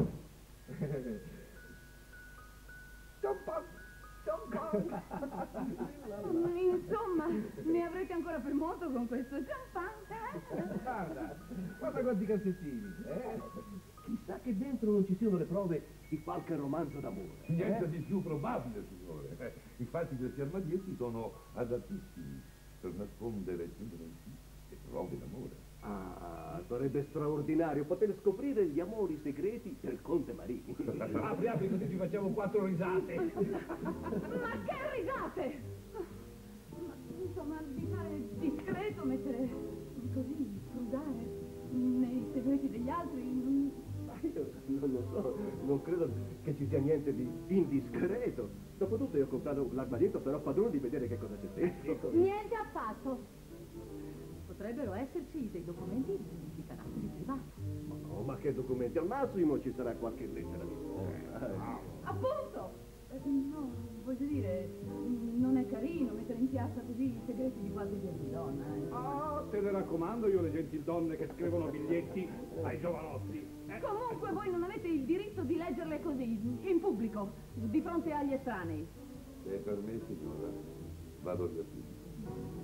Insomma, ne avrete ancora per molto con questo champagne. Guarda quanti cassettini, Chissà che dentro non ci siano le prove di qualche romanzo d'amore. Niente di più probabile, signore. Infatti questi armadietti sono adattissimi per nascondere segreti e prove d'amore. Ah, sarebbe straordinario poter scoprire gli amori segreti del conte Marini. apri così ci facciamo 4 risate. Ma che risate! Ma, insomma, di fare discreto, mettere così, frugare nei segreti degli altri. Ma io non lo so, non credo che ci sia niente di indiscreto. Dopotutto io ho comprato l'armadietto, sarò padrone di vedere che cosa c'è dentro. Niente affatto. Potrebbero esserci dei documenti di carattere privato. Ma no, ma che documenti? Al massimo ci sarà qualche lettera di Appunto! No, voglio dire, non è carino mettere in piazza così i segreti di qualche gentildonna. Ah, te ne raccomando io le gentildonne che scrivono biglietti ai giovanotti. Comunque voi non avete il diritto di leggerle così, in pubblico, di fronte agli estranei. Se è per me, signora, vado via subito.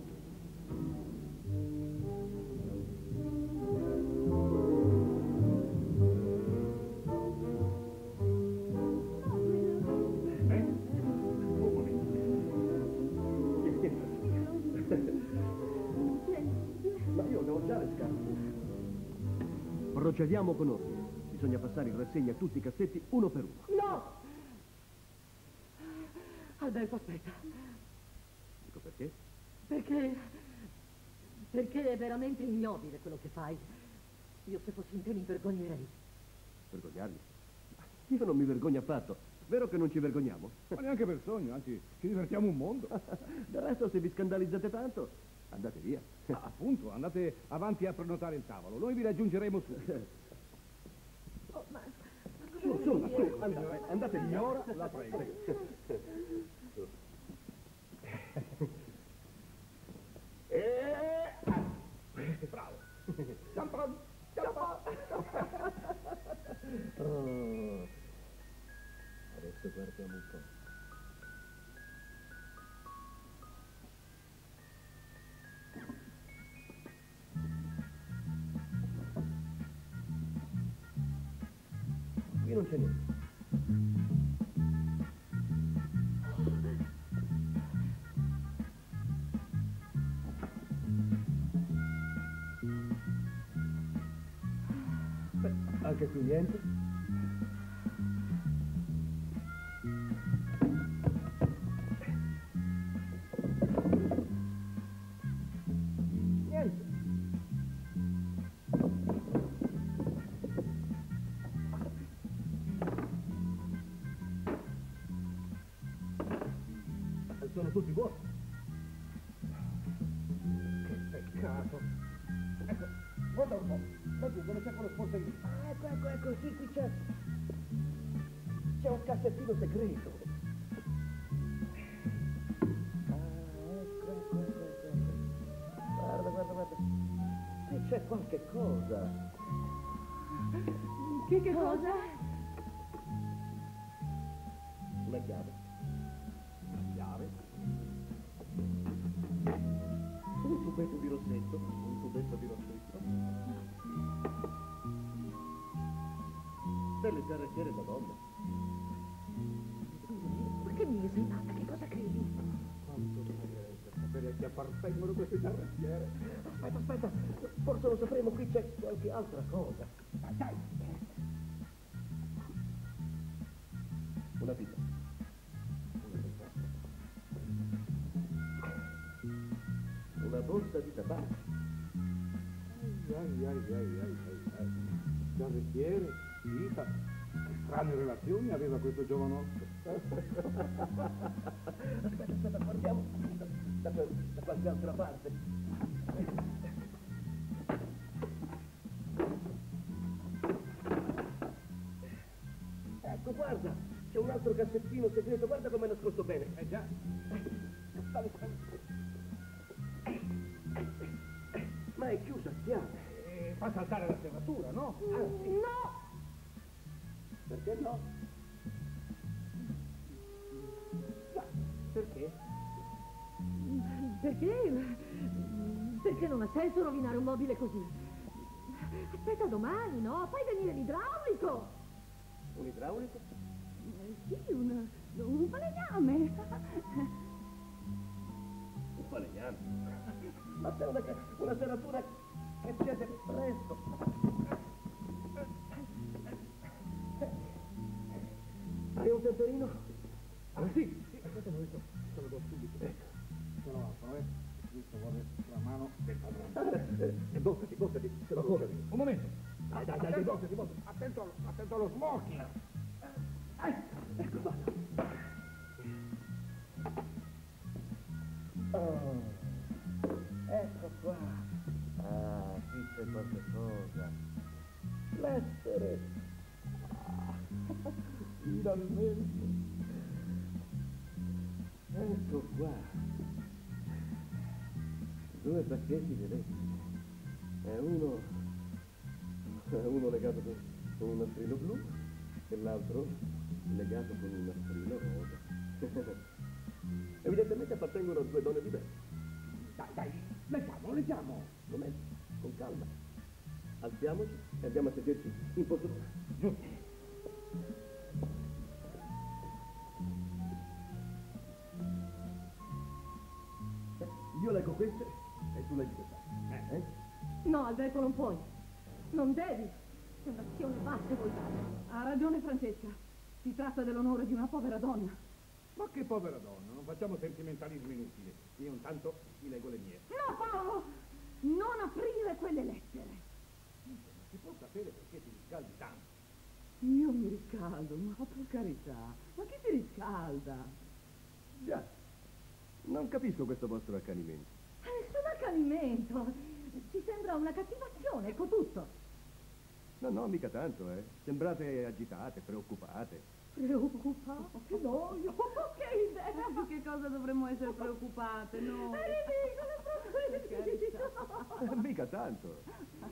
Ma io devo già le scarpe. Procediamo con ordine. Bisogna passare in rassegna tutti i cassetti uno per uno. No! Alberto, aspetta. Dico perché? Perché è veramente ignobile quello che fai. Io se fossi in te mi vergognerei. Vergognarmi? Io non mi vergogno affatto. Vero che non ci vergogniamo? Ma neanche per sogno, anzi, ci divertiamo un mondo. Del resto, se vi scandalizzate tanto, andate via. Appunto, andate avanti a prenotare il tavolo. Noi vi raggiungeremo subito. Su, andate via ora, la prego. Bravo. Oh. Adesso guardiamo un po'. Qui non c'è niente. Beh, anche qui niente. Niente. Sono tutti buoni. Che peccato. Ecco, guarda un po'. Laggiù dove c'è quello sportellino. Ah, ecco, sì, qui c'è. C'è un cassettino segreto. Ah, ecco. Guarda. Qui c'è qualche cosa. Che cosa? Una chiave. Un tubetto di rossetto. Delle terrettiere da donna. Ma che mi sei fatta? Che cosa credi? Quanto dovrei per sapere a chi appartengono queste terrettiere. Aspetta, forse lo sapremo, qui c'è qualche altra cosa. Dai. Una pizza. borsa di tabacco. Carrettiere, vita, strane relazioni aveva questo giovanotto. Aspetta, guardiamo da qualche altra parte. Ecco, guarda, c'è un altro cassettino segreto, guarda come è nascosto bene. Già. Stai. Ma è chiusa a chiave. Fa saltare la serratura, no? Ah, sì. No! Perché no? Ma perché? Perché? Perché non ha senso rovinare un mobile così. Aspetta domani, no? Fai venire l'idraulico. Un idraulico? Sì, un falegname. Un falegname? Ma c'è una serratura che cede presto. Hai un temperino? Ah, sì. Aspetta un momento, te lo do subito. Ce l'ho altro, Questo vuole la mano del padrone. Bottati, te lo compro io. Un momento. Dai, bottati. Attento allo smoking. Ecco fatto. Oh, ecco qua. Ah, qui c'è qualche cosa. L'essere. Finalmente. Ecco qua. 2 pacchetti di lettere. E uno legato con un nastrino blu e l'altro legato con un nastrino rosa. Evidentemente appartengono a 2 donne diverse. Dai, leggiamo. Momento, con calma. Alziamoci e andiamo a sederci in poltrona. Giusto. Io leggo queste e tu leggi questa. No, Alberto, non puoi. Non devi. È un'azione bassa e volgare. Ha ragione Francesca. Si tratta dell'onore di una povera donna. Ma che povera donna, non facciamo sentimentalismi inutili. Io intanto ti leggo le mie. No, Paolo! Non aprire quelle lettere. Non si può sapere perché ti riscaldi tanto. Io mi riscaldo, ma per carità. Ma chi si riscalda? Già, non capisco questo vostro accanimento. Nessun accanimento. Ci sembra una cattivazione, ecco tutto. No, mica tanto, Sembrate agitate, preoccupate. Preoccupato? Che noio! Che idea! Di che cosa dovremmo essere preoccupate, no? È ridicolo, proprio ridicolo! Mica tanto.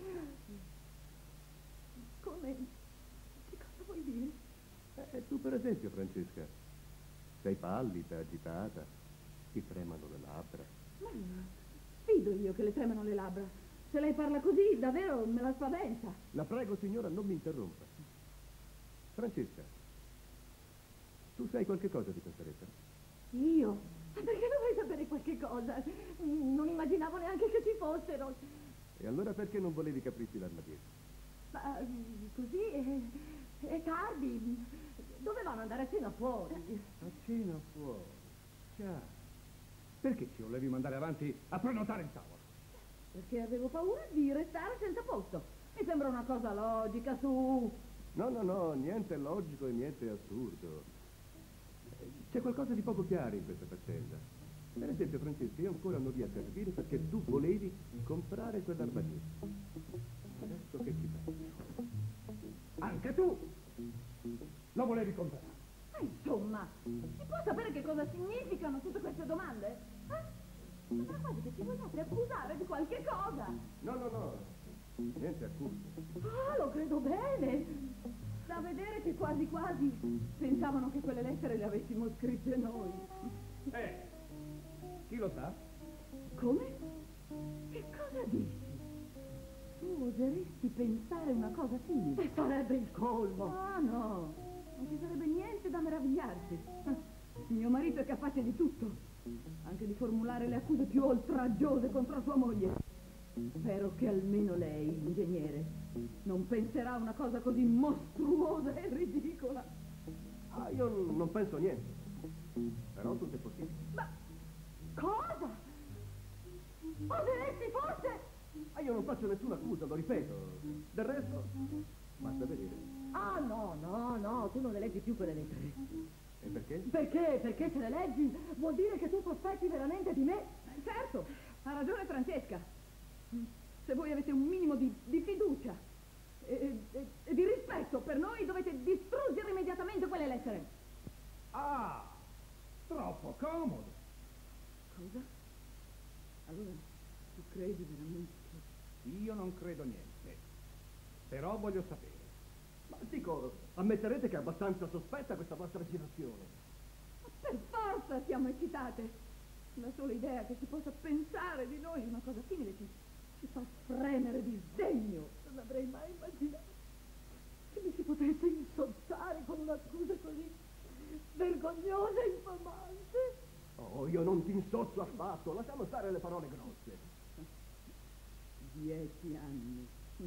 Come? Che cosa vuoi dire? Tu per esempio, Francesca, sei pallida, agitata, ti tremano le labbra. Ma sfido io che le tremano le labbra. Se lei parla così, davvero me la spaventa. La prego, signora, non mi interrompa. Francesca, tu sai qualche cosa di questa lettera? Io? Ma perché dovrei sapere qualche cosa? Non immaginavo neanche che ci fossero. E allora perché non volevi che aprissi l'armadietto? Ma così è tardi. Dovevano andare a cena fuori. A cena fuori. Già. Perché ci volevi mandare avanti a prenotare il tavolo? Perché avevo paura di restare senza posto. Mi sembra una cosa logica, su. No, niente logico e niente assurdo. C'è qualcosa di poco chiaro in questa faccenda. Per esempio, Francesca, io ancora non riesco a capire perché tu volevi comprare quell'armadietto. Adesso che ci faccio? Anche tu lo volevi comprare. Ma insomma, si può sapere che cosa significano tutte queste domande? Sembra quasi che ci vogliate accusare di qualche cosa. No, niente accuse. Ah, lo credo bene. Da vedere che quasi pensavano che quelle lettere le avessimo scritte noi. Chi lo sa? Come? Che cosa dici? Tu oseresti pensare una cosa simile? E sarebbe il colmo. Ah, no, non ci sarebbe niente da meravigliarsi. Mio marito è capace di tutto, anche di formulare le accuse più oltraggiose contro sua moglie. Spero che almeno lei, ingegnere, non penserà a una cosa così mostruosa e ridicola. Ah, io non penso niente. Però tutto è possibile. Ma cosa? Oseretti, forse? Ma io non faccio nessuna accusa, lo ripeto. Del resto, basta vedere. Ah, no, tu non le leggi più quelle lettere. E perché? Perché? Perché se le leggi vuol dire che tu sospetti veramente di me. Certo, ha ragione Francesca. Se voi avete un minimo di fiducia e di rispetto per noi, dovete distruggere immediatamente quelle lettere. Ah, troppo comodo. Cosa? Allora, tu credi veramente che... Io non credo niente, però voglio sapere. Ma dico, ammetterete che è abbastanza sospetta questa vostra agitazione. Ma per forza siamo eccitate. La sola idea che si possa pensare di noi una cosa simile ci fa fremere di sdegno. Non avrei mai immaginato che mi si potesse insozzare con un'accusa così vergognosa e infamante. Oh, io non ti insozzo affatto, lasciamo stare le parole grosse. 10 anni.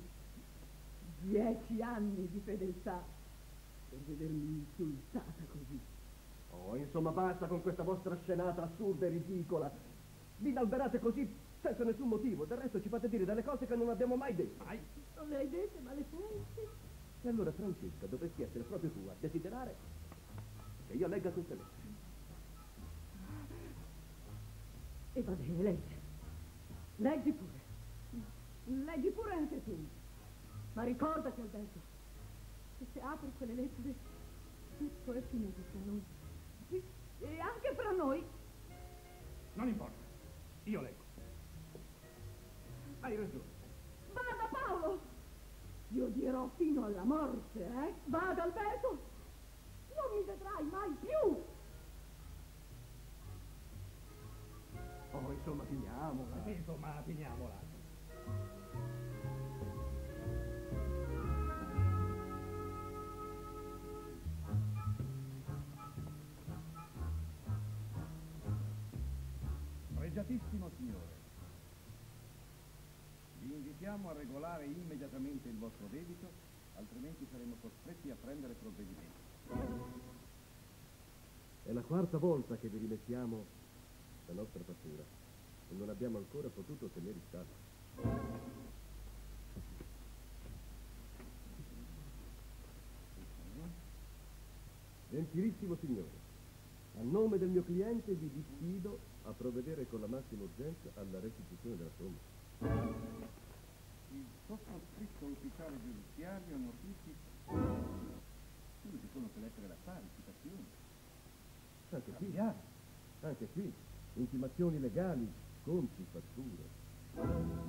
10 anni di fedeltà per vedermi insultata così. Oh, insomma, basta con questa vostra scenata assurda e ridicola. Vi inalberate così senza nessun motivo, del resto ci fate dire delle cose che non abbiamo mai detto. Non le hai dette, ma le pensi? E allora, Francesca, dovresti essere proprio tu a desiderare che io legga queste lettere. E va bene, leggi. Leggi pure. Leggi pure anche tu. Ma ricordati, Alberto, che se apri quelle lettere tutto è finito tra noi. Sì, e anche fra noi. Non importa, io leggo. Hai ragione. Vada, Paolo! Io dirò fino alla morte, eh? Vada, Alberto! Non mi vedrai mai più! Oh, insomma, finiamola. Insomma, finiamola. Pregiatissimo signore, vi invitiamo a regolare immediatamente il vostro debito, altrimenti saremo costretti a prendere provvedimenti. È la quarta volta che vi rimettiamo la nostra fattura e non abbiamo ancora potuto ottenere i saldi. Gentilissimo signore, a nome del mio cliente vi diffido a provvedere con la massima urgenza alla restituzione della somma. Il sottoscritto ufficiale giudiziario notifica... Quindi ci sono che lettere d'affari, citazioni. Anche qui, anche qui, intimazioni legali, conti, fatture.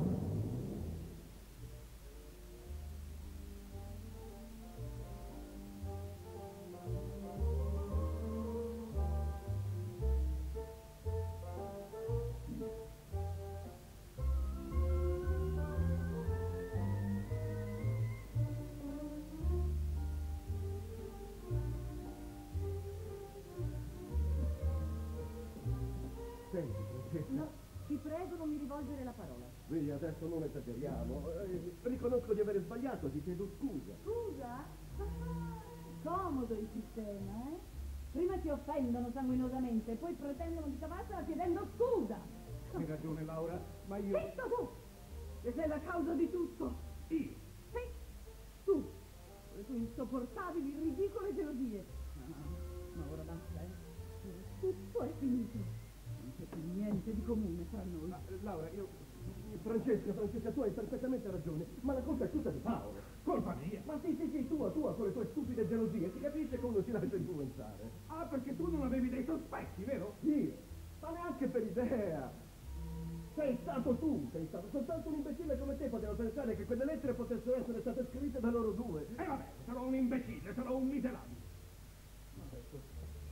Senti, Francesca. No, ti prego non mi rivolgere la parola. Vedi, adesso non esageriamo. Riconosco di aver sbagliato, ti chiedo scusa. Scusa? Comodo il sistema, eh? Prima ti offendono sanguinosamente, poi pretendono di cavarsela chiedendo scusa. Hai ragione, Laura, ma io... Zitto tu! Che sei la causa di tutto. Io? Sì, tu. Con le tue insopportabili, ridicole gelosie. Ma ora basta, eh? Tutto è finito. Non c'è più niente di comune fra noi. Ma, Laura, Francesca, tu hai perfettamente ragione, ma la colpa è tutta di Paolo. Colpa mia? Ma sì, tua, con le tue stupide gelosie. Si capisce che uno si lascia influenzare. Ah, perché tu non avevi dei sospetti, vero? Io? Ma neanche per idea. Sei stato soltanto un imbecille come te poteva pensare che quelle lettere potessero essere state scritte da loro due. Vabbè, sarò un imbecille, sarò un miserabile. Adesso,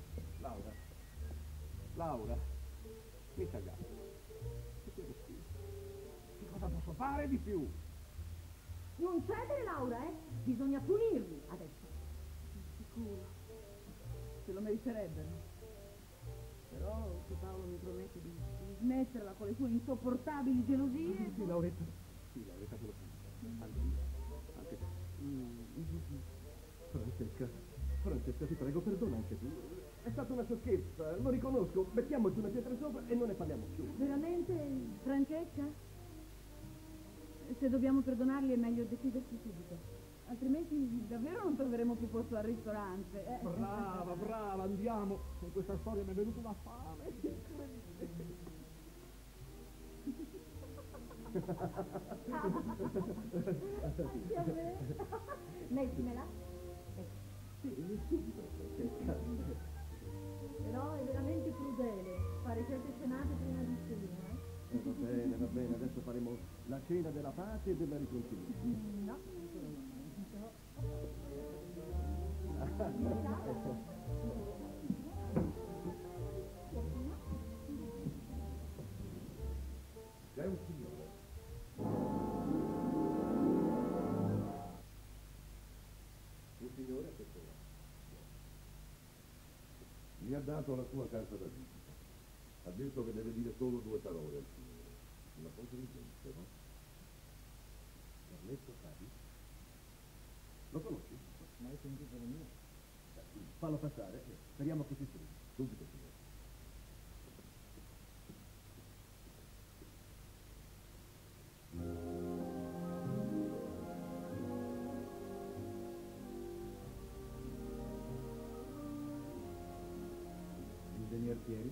Laura, mi cagare. Che cosa posso fare di più? Non cedere, Laura, eh? Bisogna punirli adesso. Sicuro. Se lo meriterebbero. Però se Paolo mi promette di smetterla con le sue insopportabili gelosie... Sì, Lauretta, te lo prometto. Anche te. Francesca, Francesca, ti prego, perdona anche tu. È stata una sciocchezza, lo riconosco. Mettiamoci una pietra sopra e non ne parliamo più. Veramente, Francesca? Se dobbiamo perdonarli è meglio decidersi subito. Altrimenti davvero non troveremo più posto al ristorante. Brava, brava, andiamo. Con questa storia mi è venuta una fame. Incredibile. Anche a me. Mettimela. Sì, subito, Francesca. Però è veramente crudele fare certe scenate prima di cena. Va bene, adesso faremo la cena della pace e della riconciliazione. No. C'è un signore. Un signore che c'è. Mi ha dato la sua carta da visita. Ha detto che deve dire solo 2 parole al signore. Una cosa di gente, no? Ernesto Fabi? Lo conosci? Ma è sentito il mio? Fallo passare, speriamo che si scriva. Subito, signore. Ingegner Pieri?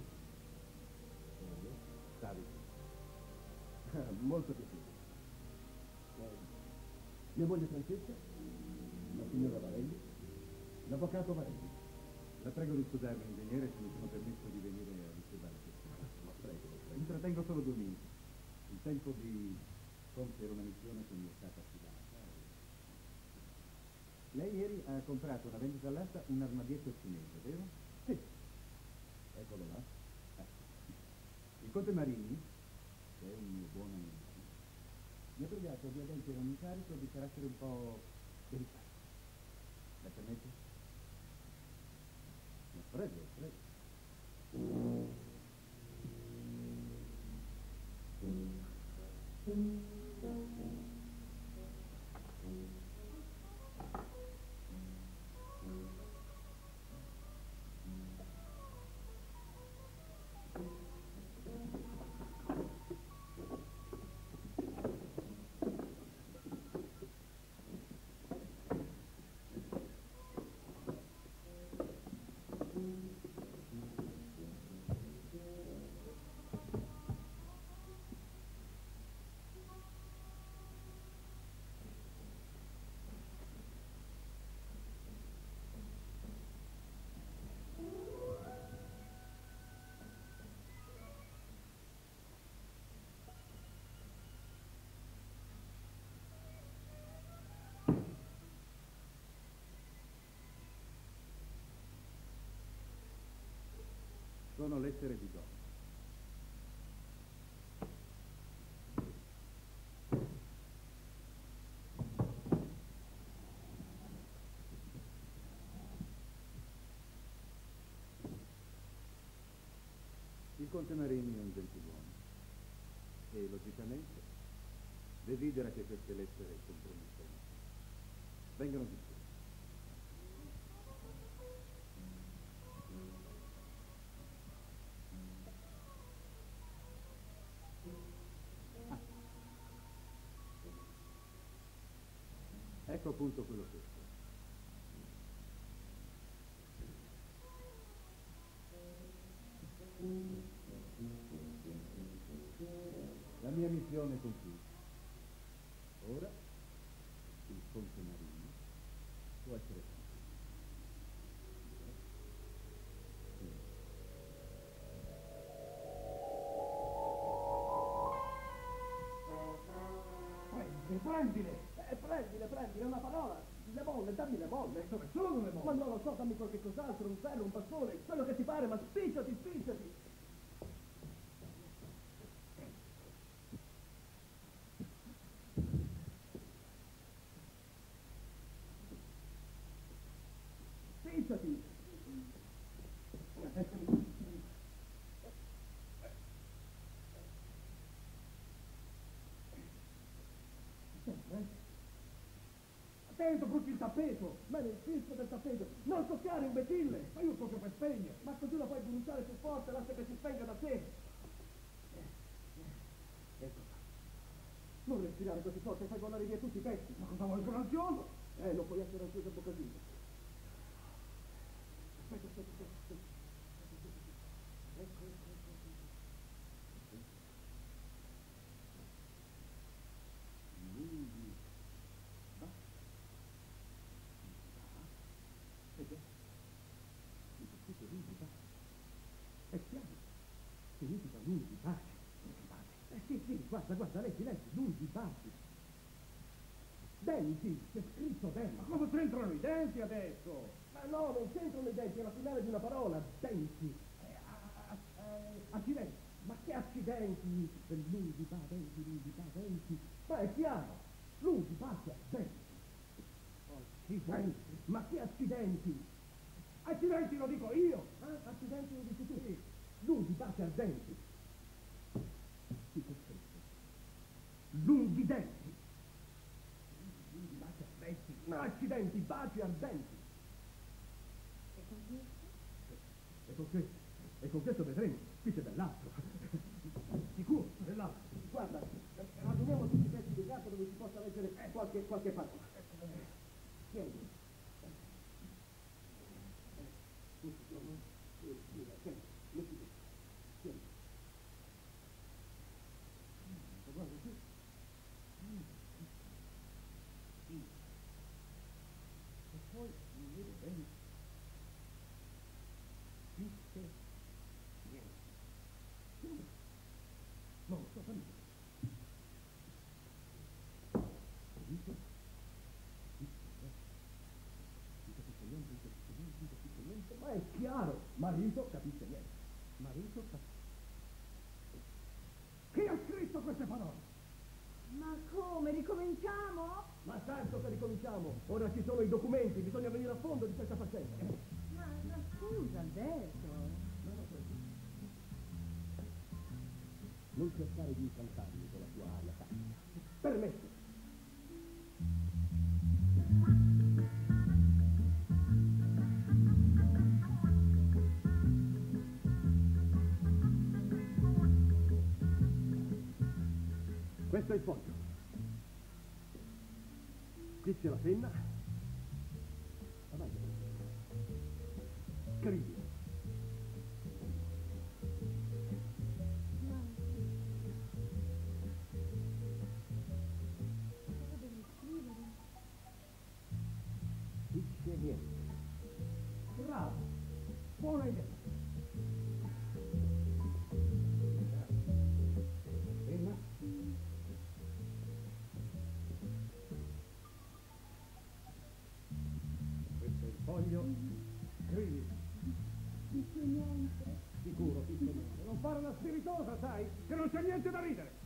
Stavi. Molto piacere. Mia moglie Francesca, la signora Varelli, l'avvocato Varelli. La prego di scusarmi, ingegnere, se mi sono permesso di venire a riservare questa. Ma prego. Intrattengo solo 2 minuti. Il tempo di compiere una missione che mi è stata affidata. Lei ieri ha comprato una vendita all'asta un armadietto cinese, vero? Sì. Eccolo là. Il conte Marini, che è un mio buon amico, mi ha pregato di adempiere un incarico di carattere un po' delicato. La permette? Prego. Sono lettere di donna. Il conte Marini è un gentiluomo e logicamente desidera che queste lettere compromettano vengano diffuse. Ecco appunto quello che è. La mia missione è conclusa. Ora il conte Marini può essere tranquillo. Prendile, una parola. Le molle, dammi le molle. Dove sono le Ma molle? non lo so, dammi qualche cos'altro, un ferro, un bastone, quello che ti pare, ma spicciati. Spicciati. Attento, bruci il tappeto! Ma nel fischio del tappeto! Non toccare, imbecille! Ma io proprio per spegnere! Ma così lo puoi bruciare più forte, lascia che si spenga da sé! Ecco qua. Non respirare così forte, fai volare via tutti i pezzi! Ma cosa vuoi, sono ansioso? Non puoi essere ansioso a bocca chiusa. Aspetta. Ecco. È chiaro, significa lui di pace. Sì, guarda, leggi, lui di pace. Denti, c'è scritto denti. Ma cosa c'entrano i denti adesso? Ma no, non c'entrano i denti, è la finale di una parola, denti. Accidenti, ma che accidenti? Lui di denti. Ma è chiaro, lui di pace, denti. Accidenti, ma che accidenti? Accidenti lo dico io! Accidenti lo dici tu? Sì. Lunghi baci ardenti. Sì, c'è scritto. Lunghi denti. Lunghi baci ardenti. No, accidenti, baci ardenti. E con questo? E con questo vedremo. Qui c'è dell'altro. Sicuro, dell'altro. Guarda, ragioniamo tutti i pezzi di carta dove si possa leggere qualche parola. Tieni. Guarda qui. E poi mi vedo bene. Fitte niente. Non lo so per niente. Ma è chiaro, marito capisce niente. Marito capisce. Chi ha scritto queste parole? Ma come, ricominciamo? Ma certo che ricominciamo. Ora ci sono i documenti, bisogna venire a fondo di questa faccenda. Ma scusa, Alberto. Non cercare di incantarmi con la tua aria carica. Permesso. Questo è il foglio. Qui c'è la penna. Avanti. Scrivi. Cosa devi scrivere? Dice niente. Bravo. Buona idea. Penna. Questo è il foglio. Scrivi. Dice niente. Sicuro, dice niente. Non fare una spiritosa, sai? Che non c'è niente da ridere.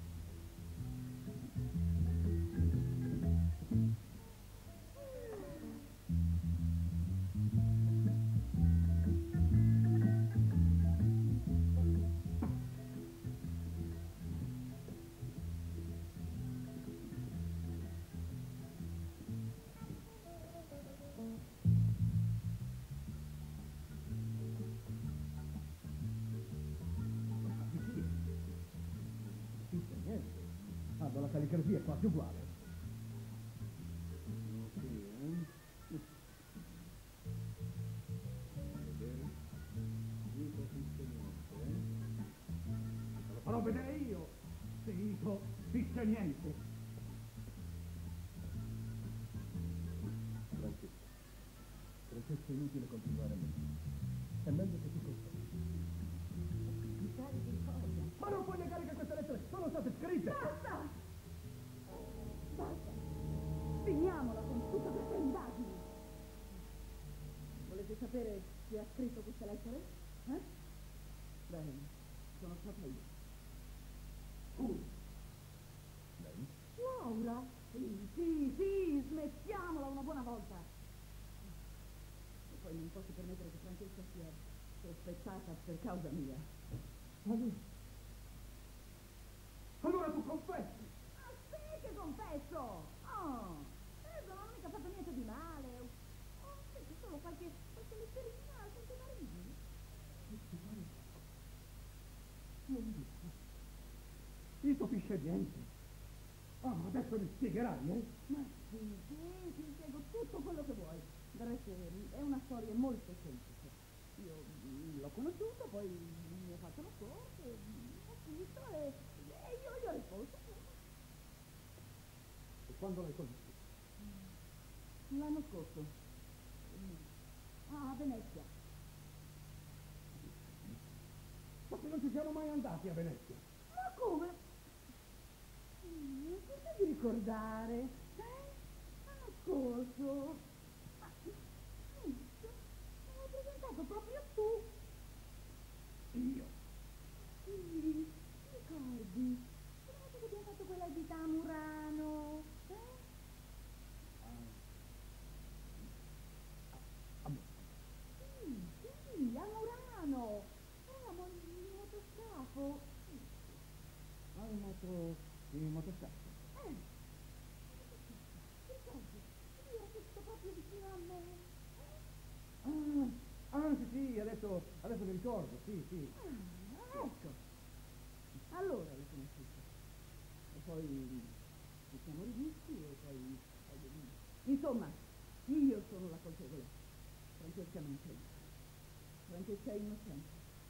La calligrafia è quasi uguale. Lo farò vedere io. Se dico, dice niente. Francesco, è inutile continuare a me. È meglio che tu confessi. Mi carichi il foglio. Ma non puoi negare che queste lettere sono state scritte! Basta! Basta! Finiamola con tutte queste indagini! Volete sapere chi ha scritto queste lettere? Bene, sono stata io. Lei? Laura? Sì, smettiamola una buona volta! E poi non posso permettere che Francesca sia sospettata per causa mia. Allora tu confessi! Ah sì che confesso! Oh, sono l'unica capisce niente. Ah, ma adesso mi spiegherai, eh? Ma sì, ti spiego tutto quello che vuoi. Del resto è una storia molto semplice. Io l'ho conosciuto, poi mi ha fatto lo scorso, ho scritto e io gli ho risposto. E quando l'hai conosciuto? L'anno scorso. A Venezia. Ma se non ci siamo mai andati a Venezia? Ma come? Tu devi ricordare? L'anno scorso. Ma mi hai presentato proprio tu. Io? Sì, ti ricordi? Una volta che abbiamo fatto quella gita a Murano? Sì, a Murano. Eravamo in motoscafo. Ah, in motoscafo. Ti ricordi? Lui era tutto proprio vicino a me. Sì, adesso mi ricordo, sì. Ecco. Allora l'ho conosciuto. E poi ci siamo rivisti e poi... Insomma, io sono la colpevole. Francesca non c'è. Francesca è innocente.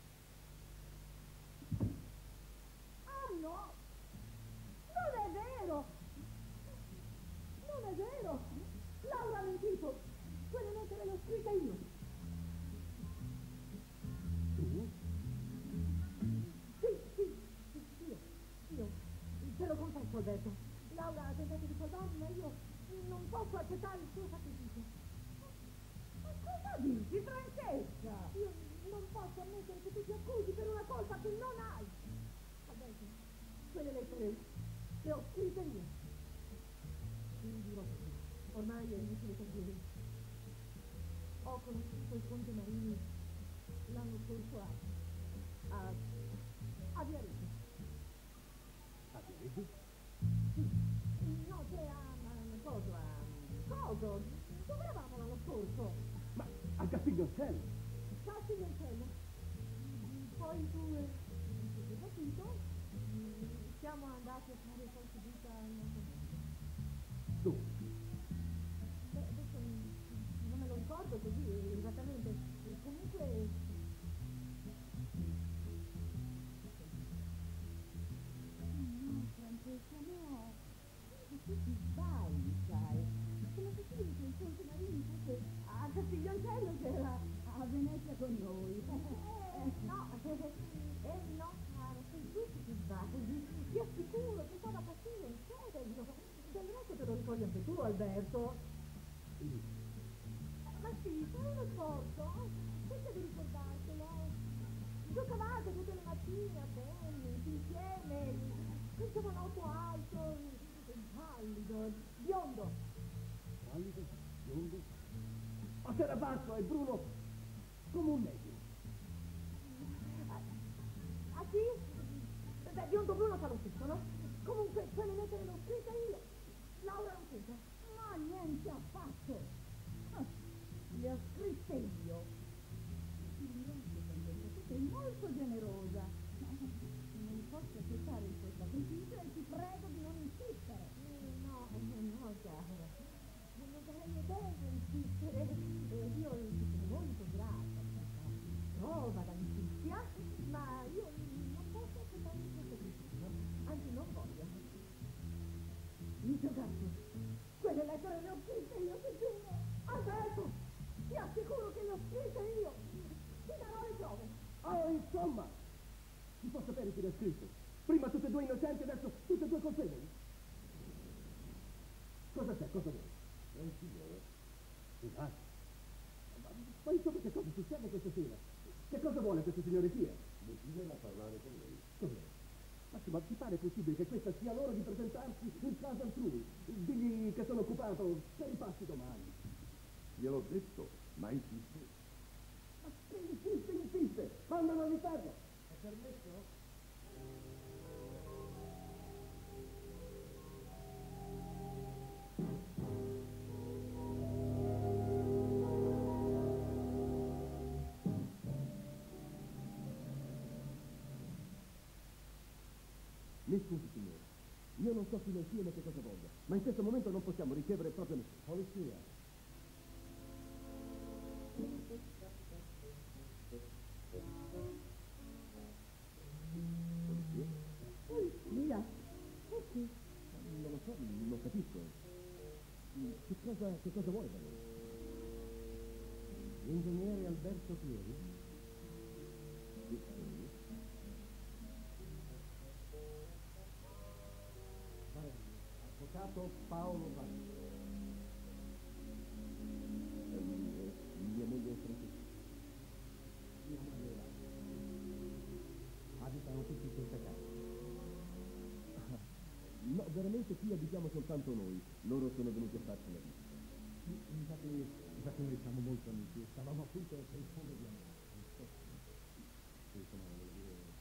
Ah no! Non è vero! Non è vero! Laura ha mentito! Quelle lettere le ho scritte io! Tu? Sì, io. Te lo confesso, Alberto. Laura ha tentato di salvarmi, ma io non posso accettare il suo sacrificio. Ma cosa dici, Francesca? Io non posso ammettere che tu ti accusi per una colpa che non hai. Alberto, quelle lettere le ho scritte io. Ti dirò così. Ormai è inutile per dire. Ho conosciuto il conte Marini l'anno scorso a Viareggio. A Viareggio? Sì. No, c'è Coso. Dove eravamo l'anno scorso? Ma a Castiglioncello? Castiglioncello. Poi tu e il tuo partito siamo andati a fare qualche vita in automobile. Dove? Beh, adesso non me lo ricordo così esattamente. Comunque... No, Francesca, no. Tu ti sbagli, sai. Come possibile che il conte Marini fosse a Castiglioncello che era a Venezia con noi? No, caro, sei tu che ti sbagli. Ti assicuro che stava a Castiglioncello. Del resto te lo ricordi anche tu, Alberto? Sì. Ma sì, fai uno sforzo. Cerca di ricordartelo. Giocavate tutte le mattine a tennis, insieme. Un giovanotto alto, pallido, biondo. Pallido, biondo? Ma c'era basso e bruno come un nebbio. Ah sì? Beh, biondo bruno fa lo stesso, no? Comunque, quelle lettere le ho scritte io. Laura non c'entra. Ma niente affatto. Le ho scritte io. Ti ringrazio, Francesca, tu sei molto generosa. Non posso accettare il tuo sacrificio e ti prego di non insistere. No, cara. Non dovrei e devo insistere. Io ti sono molto grata per questa prova d'amicizia, ma io non posso accettare il tuo sacrificio. Anzi, non voglio. Mi giocato. Quelle lettere le ho scritte io, ti giuro. Alberto, ti assicuro che le ho scritte io. Ti darò le prove. Oh, insomma! Si può sapere chi l'ha scritto? Prima tutte e due innocenti, adesso tutte e due colpevoli. Cosa c'è? Cosa vuoi? È un signore. Scusate. Ma insomma che cosa succede questa sera? Che cosa vuole questo signore Tia? Desidera parlare con lei. Con lei? Ma ti pare possibile che questa sia l'ora di presentarsi in casa altrui? Digli che sono occupato, se ripassi domani. Gliel'ho detto, ma insiste. Ma se insiste, mandalo all'interno. È permesso? Mi scusi, signore. Io non so chi lei sia né che cosa voglia, ma in questo momento non possiamo ricevere proprio nessuno. Polizia. Polizia? Perché? Non lo so, non capisco. Che cosa vuoi da lei? L'ingegnere Alberto Pieri? Avvocato Paolo Bassi. Mia moglie è francese. Mia moglie là. Abitano tutti in questa casa. No, veramente qui abitiamo soltanto noi. Loro sono venuti a farci una visita. Infatti noi siamo molto amici. Stavamo appunto pensando di andare. Sì, insomma, voglio dire...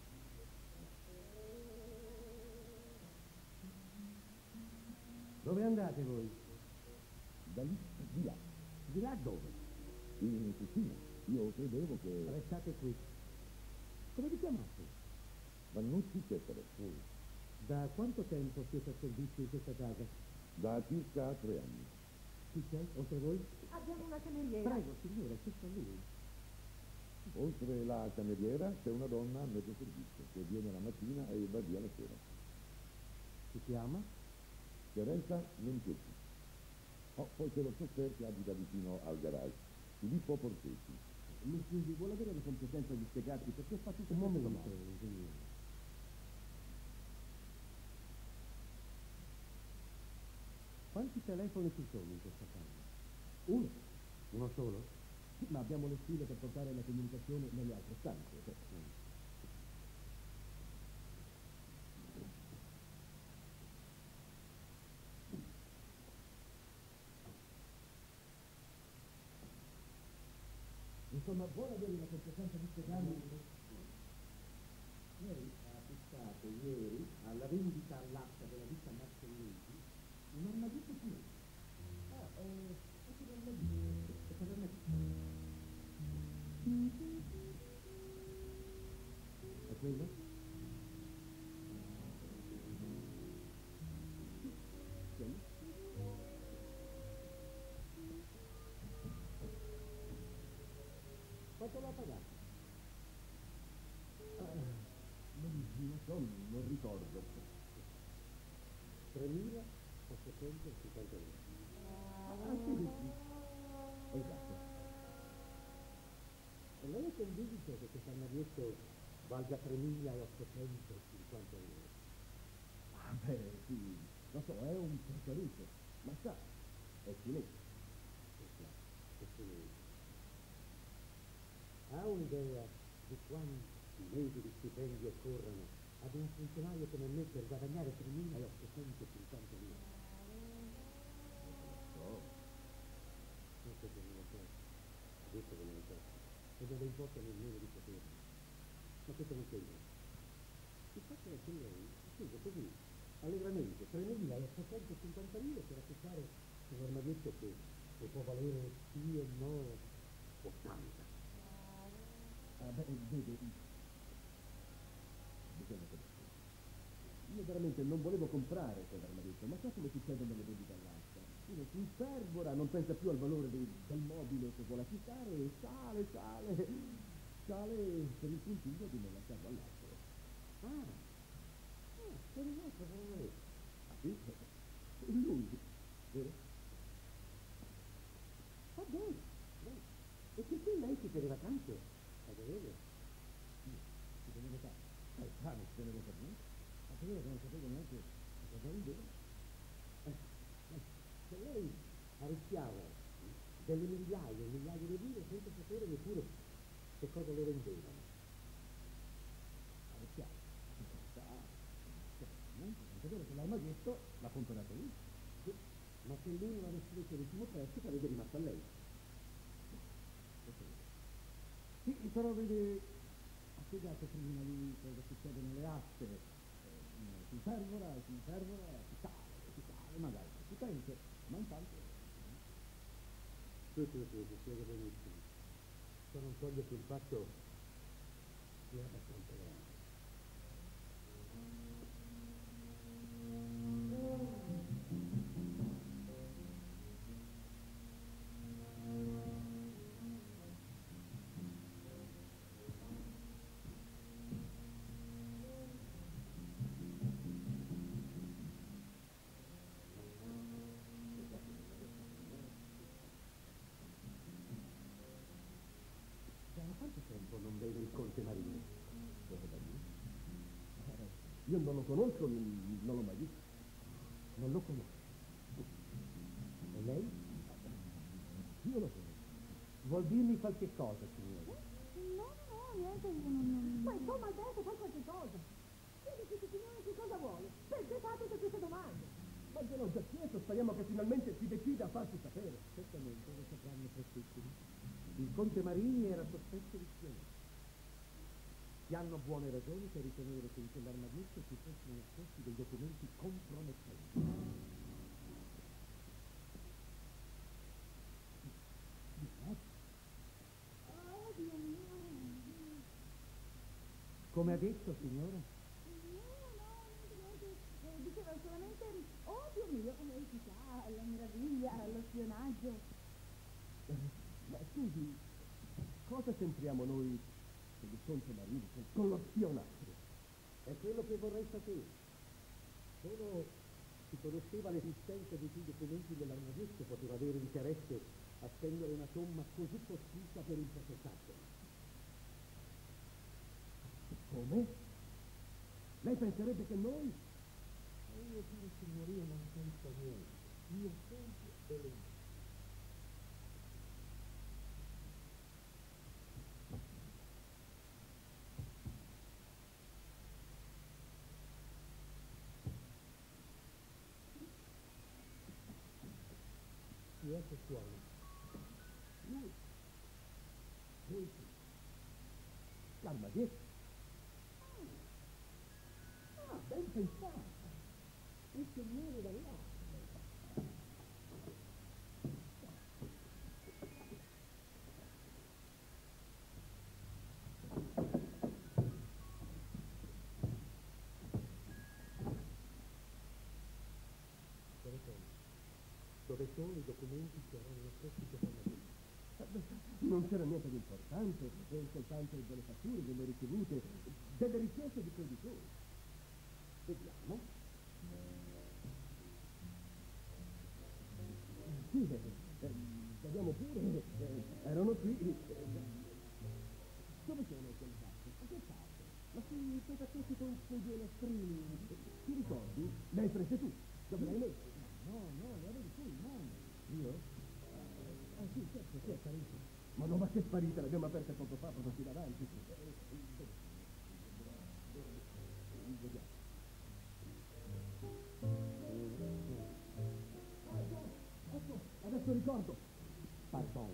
Dove andate voi? Da lì, di là. Di là dove? In cucina. Io credevo che... Restate qui. Come vi chiamate? Vannucci Cesare. Da quanto tempo siete a servizio in questa casa? Da circa 3 anni. Chi c'è oltre voi? Abbiamo una cameriera. Prego, signore, che sta lui? Oltre la cameriera c'è una donna a mezzo servizio che viene la mattina e va via la sera. Si chiama? Teresa Menchetti. Oh, poi c'è lo chauffeur che abita vicino al garage, Filippo Portetti. Mi scusi, vuole avere la competenza di spiegarci perché fa tutto Un questo momento, male? ingegnere. Quanti telefoni ci sono in questa casa? Uno. Uno solo? Sì, ma abbiamo le spine per portare la comunicazione nelle altre stanze. Insomma, vuole avere la competenza di spiegarmi? Lei ha acquistato ieri, alla vendita all'asta della ditta Marcellesi, un armadillo cinese. È per l'armadillo. È per l'armadillo. È quello? Quanto l'ha pagato? Non so, non ricordo. 3.850 euro. Sì. Esatto. E lei è convinto che questo armadietto valga 3.850 euro? Ah, beh, sì, lo so, è un precaruccio, ma sa, è cinese. Ha un'idea di quanti mesi di stipendio occorrano ad un funzionario come me per guadagnare 3.850 euro? No, Certo che non lo so, ha detto che non lo so, e non le importa nemmeno di saperlo. Ma questo non c'entra. Il fatto è che lei ha speso così, allegramente, 3.850 euro per acquistare un armadietto che può valere sì e no 80. beh, vede, bisogna capire. Io veramente non volevo comprare quell'armadietto, ma sa come succede nelle vendite all'asta? Uno si infervora, non pensa più al valore del mobile che vuole acquistare e sale per il puntiglio di non lasciarlo all'altro. Per il nostro favore. Ah sì? Lui, vero? Va bene, bene. E perché lei ci teneva tanto a vedere? Si teneva tanto. Non si teneva per niente. Ma sapeva che non sapevo neanche cosa ridere. Se lei arricchiava delle migliaia e migliaia di lire senza sapere neppure che cosa le rendevano. Arricchiato. Non sapevo che l'armadietto l'ha comprato lui. Sì, ma se lui non avesse detto l'ultimo prezzo sarebbe rimasto a lei. Sì, però vede, ha spiegato prima lui cosa succede nelle aste. Si infervora, si sale, magari si pente, ma intanto... Sì, spiega benissimo. Ciò non toglie che il fatto sia abbastanza grave. Conte Marini? Conte Marini? Io non lo conosco, non l'ho mai visto. Non lo conosce. E lei? Io lo conosco. Vuol dirmi qualche cosa, signore? No, niente, io non... Ma insomma, Alberto, fai qualche cosa. Chiedi questo signore che cosa vuole. Perché fa tutte queste domande? Ma gliel'ho già chiesto, speriamo che finalmente si decida a farsi sapere. Certamente lo sapranno prestissimo. Il Conte Marini era sospetto di spionaggio. Si hanno buone ragioni per ritenere che in quell'armadietto si fossero nascosti dei documenti compromettenti. Oh, Dio mio. Come ha detto, signora? No, niente. Diceva solamente, oh Dio mio, chissà, la meraviglia, lo spionaggio. Ma scusi, cosa c'entriamo noi con il Conte Marini, con lo spionaggio? È quello che vorrei sapere. Solo chi conosceva l'esistenza di quei documenti dell'armadietto poteva avere interesse a spendere una somma così cospicua per impossessarsene. Come? Lei penserebbe che noi? Io, caro signorio, non penso niente. Io sento e leggo. Chi è che suona? Lui sì. L'armadietto. Ben pensato. Il signore dall'alto. Dove sono i documenti che erano nascosti sopra la vita? Non c'era niente di importante, soltanto delle fatture, delle ricevute, delle richieste di creditori. Vediamo. Sì, vediamo pure, erano qui. Dove sono quelle carte? A che parte? Ma sì, quei pacchetti con quei due nastrini. Ti ricordi? Le hai prese tu? Dove le hai messe? No, le avevi tu in mano. Io? Ah sì, certo, è sparita. Ma no, ma che sparita? L'abbiamo aperta poco fa, proprio qui davanti. Vediamo. Ecco, adesso ricordo. Pardon.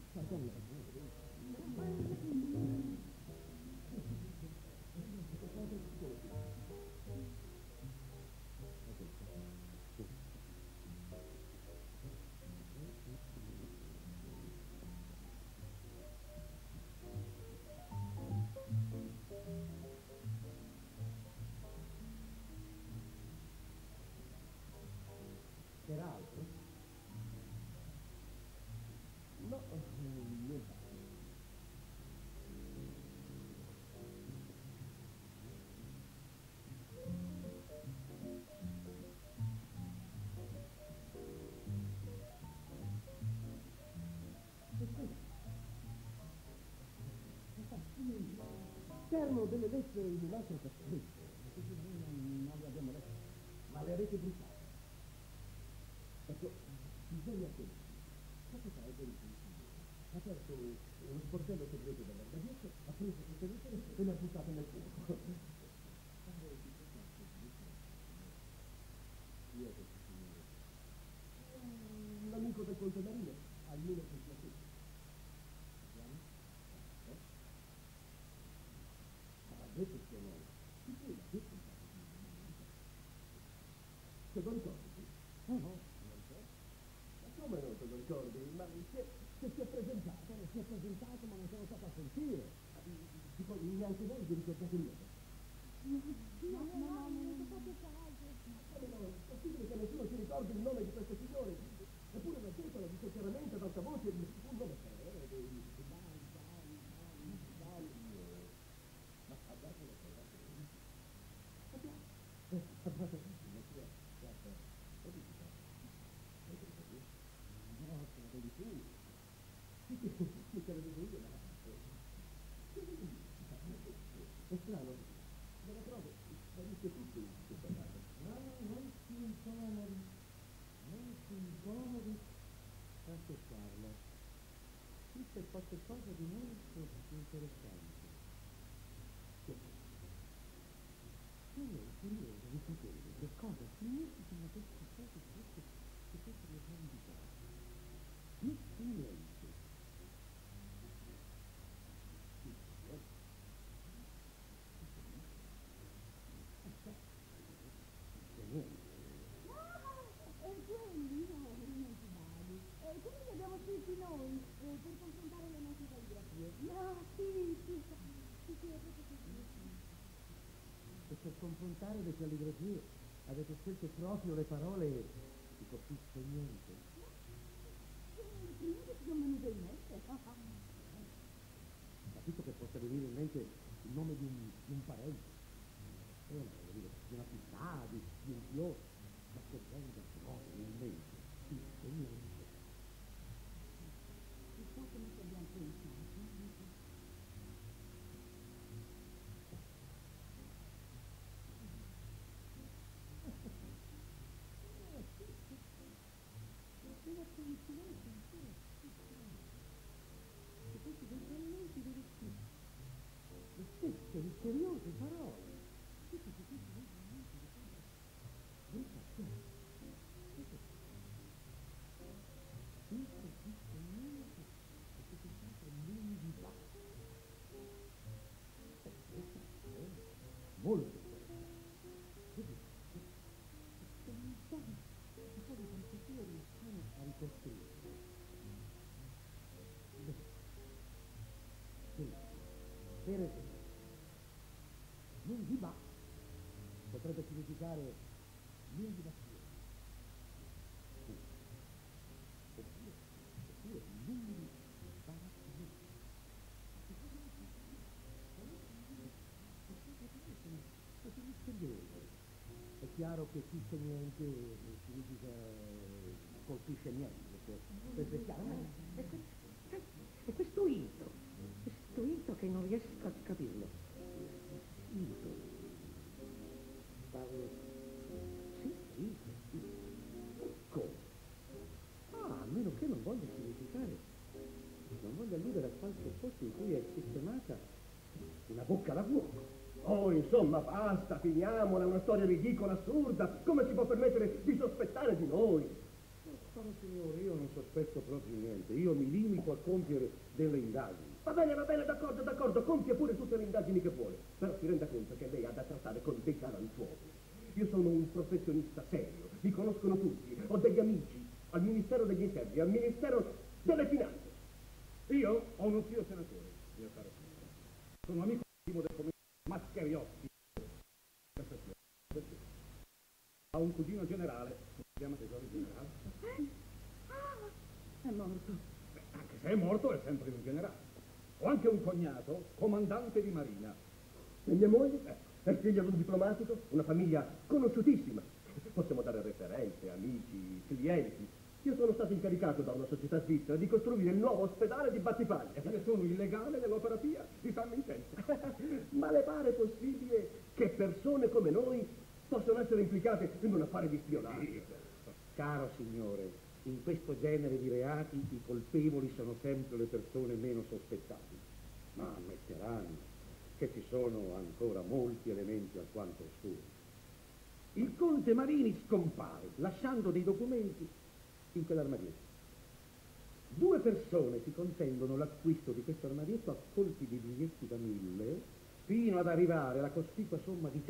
Peraltro, No, niente. C'erano delle lettere in un altro cassetto, non le abbiamo lette, ma le avete buttate. Ecco, bisogna che cosa fa ha aperto uno sportello segreto dell'armadietto, ha preso queste lettere e le ha buttate nel fuoco. Chi è questo signore? L'amico del Conte Marino, almeno che sia questo. Ha detto il suo nome. Chi tu l'ha detto? Se lo ricordi? No, non so. Ma come non te lo ricordi? Ma se si è presentato, ma non sono stato a sentire. Dico, neanche voi vi ricordate il nome? No, non ho fatto caso. Come no? È possibile che nessuno si ricordi il nome di questo signore? Eppure l'ho detto, lo dice chiaramente ad alta voce, un nome serio. Ma guardate le cose. No, ce l'avevi tu. Mica l'avevo io, no. È strano, dalla prova sparisce tutto in questa casa. No, non si incomodi a ascoltarla. Qui c'è qualcosa di molto interessante. Sono curioso di sapere che cosa significano queste cose che Pietro le ha indicate. Mi silenzio. Quelli no, non si vale. Quelli li abbiamo scritti noi per confrontare le nostre calligrafie. No, sì, è proprio così. E per confrontare le calligrafie avete scelto proprio le parole di Coppiccio niente. Le prime che ci sono venute in mente. Capisco che possa venire in mente il nome di un parente, di una città, di un fiore, ma che venga proprio in mente tutto niente. Chissà come ci abbiamo pensato. Una coincidenza ancora più strana. Che questi sono talmente dove scritti le stesse misteriose parole. Tutti si sentono veramente di cosa. Brutta scena. Non capisco niente perché pensate non vi va. Questa è molto interessante. Sono un po' di fantasia riusciamo a ricostruire. Sì, per esempio, non vi va potrebbe significare l'elivazione. Oppure non vi barattamento. Così misterioso. È chiaro che chissà niente significa colpisce niente, questo è chiaro. È questo ito che non riesco a capirlo. Ito. Parlo. Sì, ito. Come? Ah, a meno che non voglia significare, non voglia alludere a qualche posto in cui è sistemata una bocca da fuoco. Oh, insomma, basta, finiamola, è una storia ridicola, assurda. Come si può permettere di sospettare di noi? Caro signore, io non sospetto proprio niente. Io mi limito a compiere delle indagini. Va bene, d'accordo, compia pure tutte le indagini che vuole. Però si renda conto che lei ha da trattare con dei galantuomini. Io sono un professionista serio, mi conoscono tutti, ho degli amici al Ministero degli Interni, al Ministero delle Finanze. Io ho uno zio senatore, mio caro signore. Sono amico intimo del commissario Mascheriotti. Ha un cugino generale, si chiama tesoro generale. È morto. Anche se è morto è sempre un generale. Ho anche un cognato, comandante di marina. E mia moglie? È figlia di un diplomatico, una famiglia conosciutissima. Possiamo dare referenze, amici, clienti. Io sono stato incaricato da una società svizzera di costruire il nuovo ospedale di Battipaglia. Io sono illegale dell'opera Pia di San Vincenzo. Ma le pare possibile che persone come noi possono essere implicate in un affare di spionaggio? Caro signore, in questo genere di reati i colpevoli sono sempre le persone meno sospettabili. Ma ammetteranno che ci sono ancora molti elementi alquanto oscuri. Il conte Marini scompare, lasciando dei documenti in quell'armadietto. 2 persone si contendono l'acquisto di questo armadietto a colpi di biglietti da 1.000 fino ad arrivare alla cospicua somma di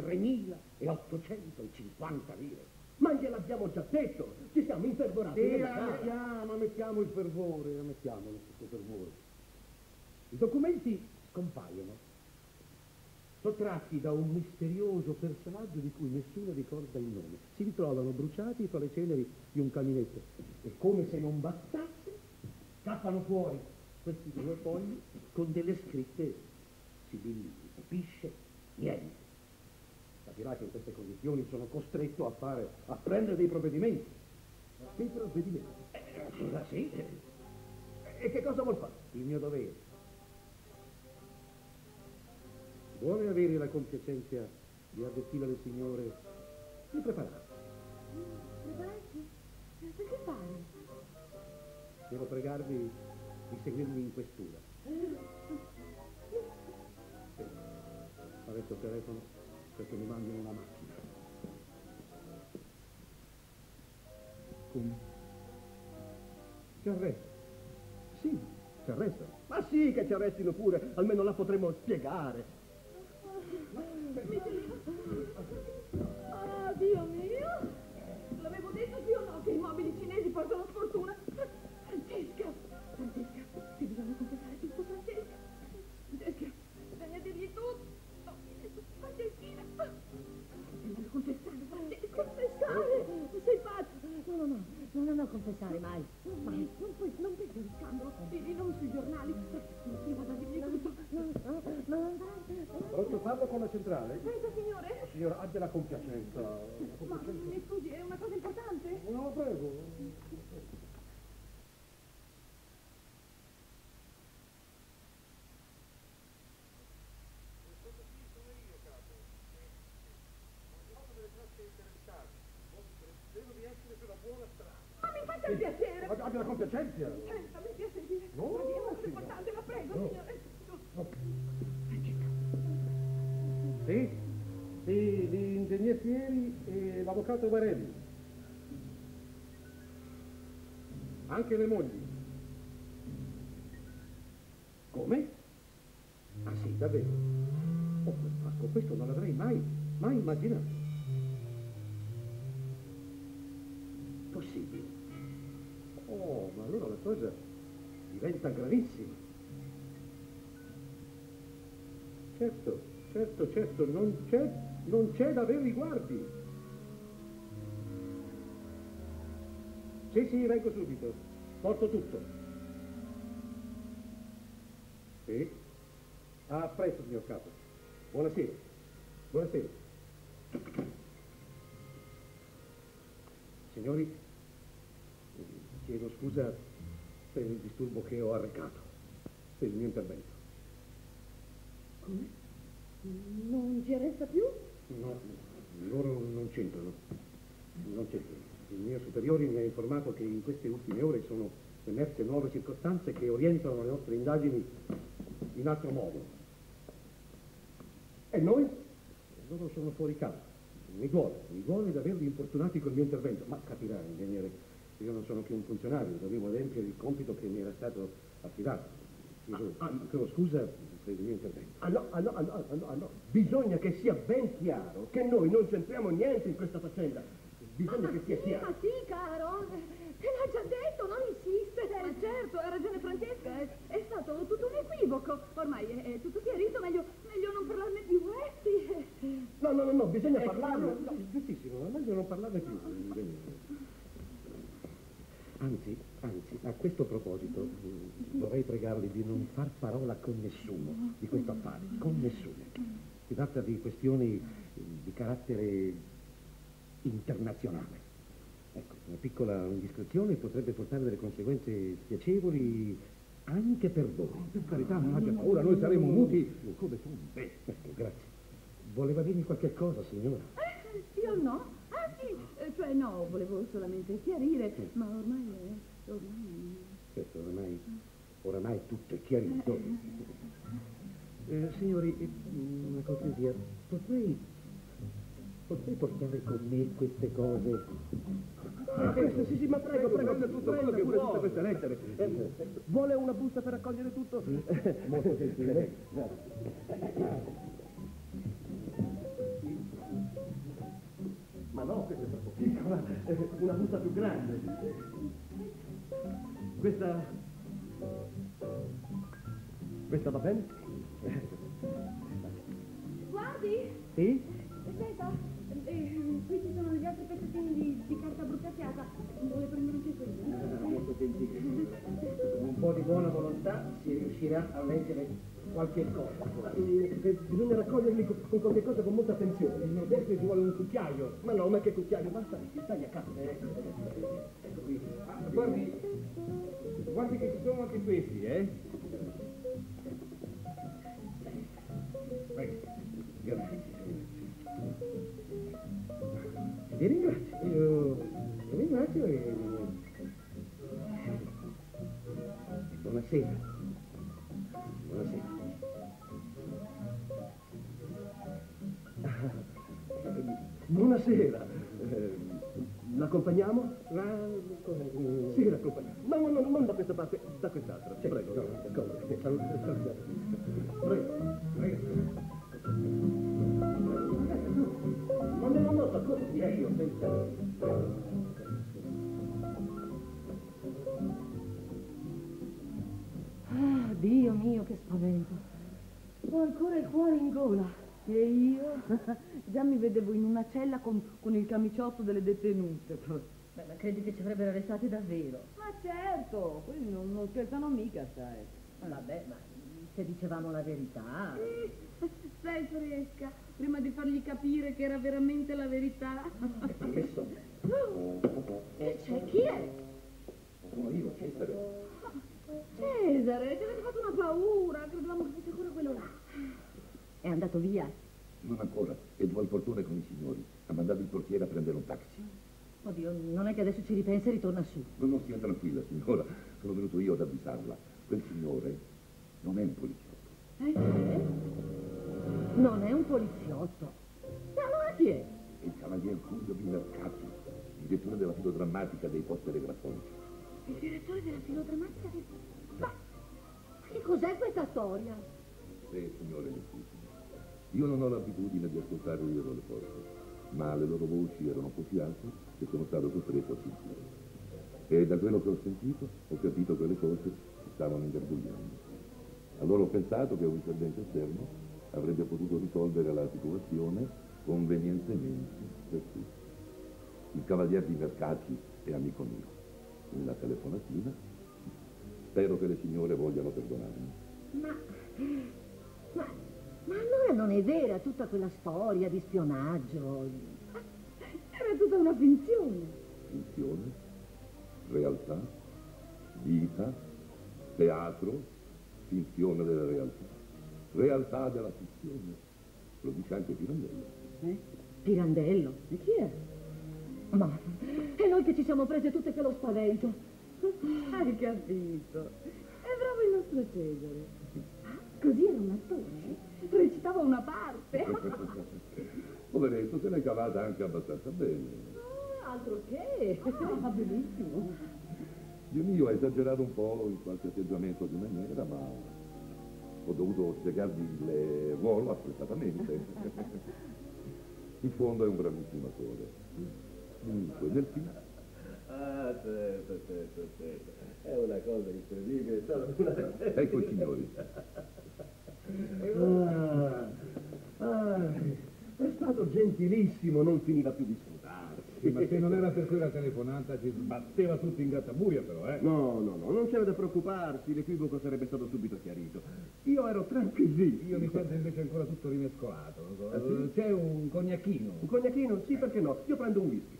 3.850 lire. Ma gliel'abbiamo già detto, ci siamo infervorati. Ammettiamo il fervore, ammettiamolo questo fervore. I documenti scompaiono, sottratti da un misterioso personaggio di cui nessuno ricorda il nome. Si ritrovano bruciati fra le ceneri di un caminetto e come se non bastasse scappano fuori questi 2 fogli con delle scritte sibillite. Capisce niente. Capirà che in queste condizioni sono costretto a prendere dei provvedimenti. Dei provvedimenti? Sì. E che cosa vuol fare? Il mio dovere. vuole avere la compiacenza di avvertire le signore di prepararsi. Prepararsi? Per che fare? Devo pregarvi di seguirmi in questura. Sì. Adesso il telefono perché mi mandino una macchina. Come? Ci arresta? Sì, ci arrestano. Ma sì, che ci arrestino pure, almeno la potremo spiegare. Ah, Dio mio! L'avevo detto sì o no che i mobili cinesi portano sfortuna? Francesca, ti bisogna confessare tutto, Francesca. Francesca, bisogna dirgli tutto. Franceschina. Bisogna confessare, Francesca. Confessare? Sei pazzo? No, confessare mai. Mai. Non pensi allo scandalo? E non sui giornali. Sì, vado a dirgli tutto. Pronto, parlo con la centrale? Senta, signore? Signora, abbia la compiacenza. Ma mi scusi, è una cosa importante? No, prego. Ma mi faccia il piacere! Abbia la compiacenza. Senta, mi piace dire. No, Ma è molto signora. importante, la prego, No. signore. Sì? Sì, l'ingegner Pieri e l'avvocato Varelli. Anche le mogli. Come? Ah sì, davvero? Oh, Pasqua, questo non l'avrei mai immaginato. Possibile. Oh, ma allora la cosa diventa gravissima. Certo, non c'è da aver riguardi. Sì, vengo subito. Porto tutto. Sì? A presto, signor capo. Buonasera. Signori, chiedo scusa per il disturbo che ho arrecato, per il mio intervento. Come? Non ci arresta più? No, loro non c'entrano. Il mio superiore mi ha informato che in queste ultime ore sono emerse nuove circostanze che orientano le nostre indagini in altro modo. E noi? Loro sono fuori campo. Mi duole di averli importunati col mio intervento, ma capirà, ingegnere, io non sono più un funzionario, dovevo adempiere il compito che mi era stato affidato. Chiedo scusa per il mio intervento. No. Bisogna che sia ben chiaro che noi non c'entriamo niente in questa faccenda. Bisogna che sia chiaro. Ma sì, caro, te l'ha già detto, non insistere. Ma certo, ha ragione Francesca, è stato tutto un equivoco. Ormai è tutto chiarito, meglio non parlarne più, sì. No, bisogna parlarne. No, giustissimo, meglio non parlarne più, ingegnere. Anzi, a questo proposito vorrei pregarli di non far parola con nessuno di questo affare, con nessuno. Si tratta di questioni di carattere internazionale. Ecco, una piccola indiscrezione potrebbe portare delle conseguenze spiacevoli anche per voi. Per carità, non abbia paura, noi saremo muti come tu. Ecco, grazie. Voleva dirmi qualche cosa, signora? Sì o no? Ah sì, cioè no, volevo solamente chiarire, ma ormai. Certo, oramai tutto è chiarito. Signori, una cortesia, potrei portare con me queste cose? Sì, ma prego, prenda tutto quello che vuole, tutte queste lettere. Vuole una busta per raccogliere tutto? Sì, molto gentile. Grazie. Ma no, questa è troppo piccola, una busta più grande. Questa va bene? Guardi, Sì? aspetta, qui ci sono gli altri pezzettini di carta bruciacchiata. Vuole prendere anche quelli? Molto gentile. Con un po' di buona volontà si riuscirà a leggere qualche cosa. Bisogna raccoglierli con qualche cosa con molta attenzione. Forse ci vuole un cucchiaio. Ma no, ma che cucchiaio, basta, stai a casa. Ecco qui. Guardi che ci sono anche questi, eh? Prego. Dio e... Buonasera. Buonasera. Buonasera. L'accompagniamo? Sì, l'accompagniamo. No, non da questa parte, da quest'altra. Prego. Salutiamo. Prego. No, accordi, io senza... Ah, Dio mio, che spavento. Ho ancora il cuore in gola. E io? Già mi vedevo in una cella con il camiciotto delle detenute. Beh, ma credi che ci avrebbero arrestati davvero? Ma certo, quelli non scherzano mica, sai. Vabbè, ma se dicevamo la verità... Sei fresca, prima di fargli capire che era veramente la verità. Permesso? E c'è chi è? Sono io, Cesare. Cesare, ci avete fatto una paura, credevamo che fosse ancora quello là. È andato via? Non ancora, e vuol fortuna con i signori. Ha mandato il portiere a prendere un taxi. Oddio, non è che adesso ci ripensa e ritorna su. Non stia tranquilla, signora. Sono venuto io ad avvisarla. Quel signore non è un poliziotto. Non è un poliziotto. Ma allora chi è? È il cavalier Fulvio Vimercati, direttore della filodrammatica dei post telefonici. Il direttore della filodrammatica del... Ma che cos'è questa storia? Signore, mi scusi. Io non ho l'abitudine di ascoltare le loro forze, ma le loro voci erano così alte che sono stato costretto a sentire. E da quello che ho sentito, ho capito che le cose si stavano ingarbugliando. Allora ho pensato che un intervento esterno avrebbe potuto risolvere la situazione convenientemente per tutti. Il cavalier di Mercati è amico mio. Una telefonatina. Spero che le signore vogliano perdonarmi. Ma allora non è vera tutta quella storia di spionaggio? Era tutta una finzione. Finzione, realtà, vita, teatro, finzione della realtà, realtà della finzione. Lo dice anche Pirandello. Pirandello? E chi è? Ma è noi che ci siamo prese tutte per lo spavento. Hai capito. È bravo il nostro Cesare. Così era un attore? Recitava una parte. Poveretto, se l'è cavata anche abbastanza bene. Altro che. Va benissimo. Dio mio, ha esagerato un po' in qualche atteggiamento di maniera, ma ho dovuto spiegargli il ruolo affrettatamente. In fondo è un bravissimo attore. Dunque, nel film... Ah, certo. È una cosa incredibile. Ecco i signori. È stato gentilissimo, non finiva più di scudarsi. Sì, ma se non era per quella telefonata ci sbatteva tutti in gattabuia però, eh? No, non c'era da preoccuparsi, l'equivoco sarebbe stato subito chiarito. Io ero tranquillissimo. Io mi sento invece ancora tutto rimescolato. Ah, sì? C'è un cognacchino. Un cognacchino? Sì, perché no? Io prendo un whisky.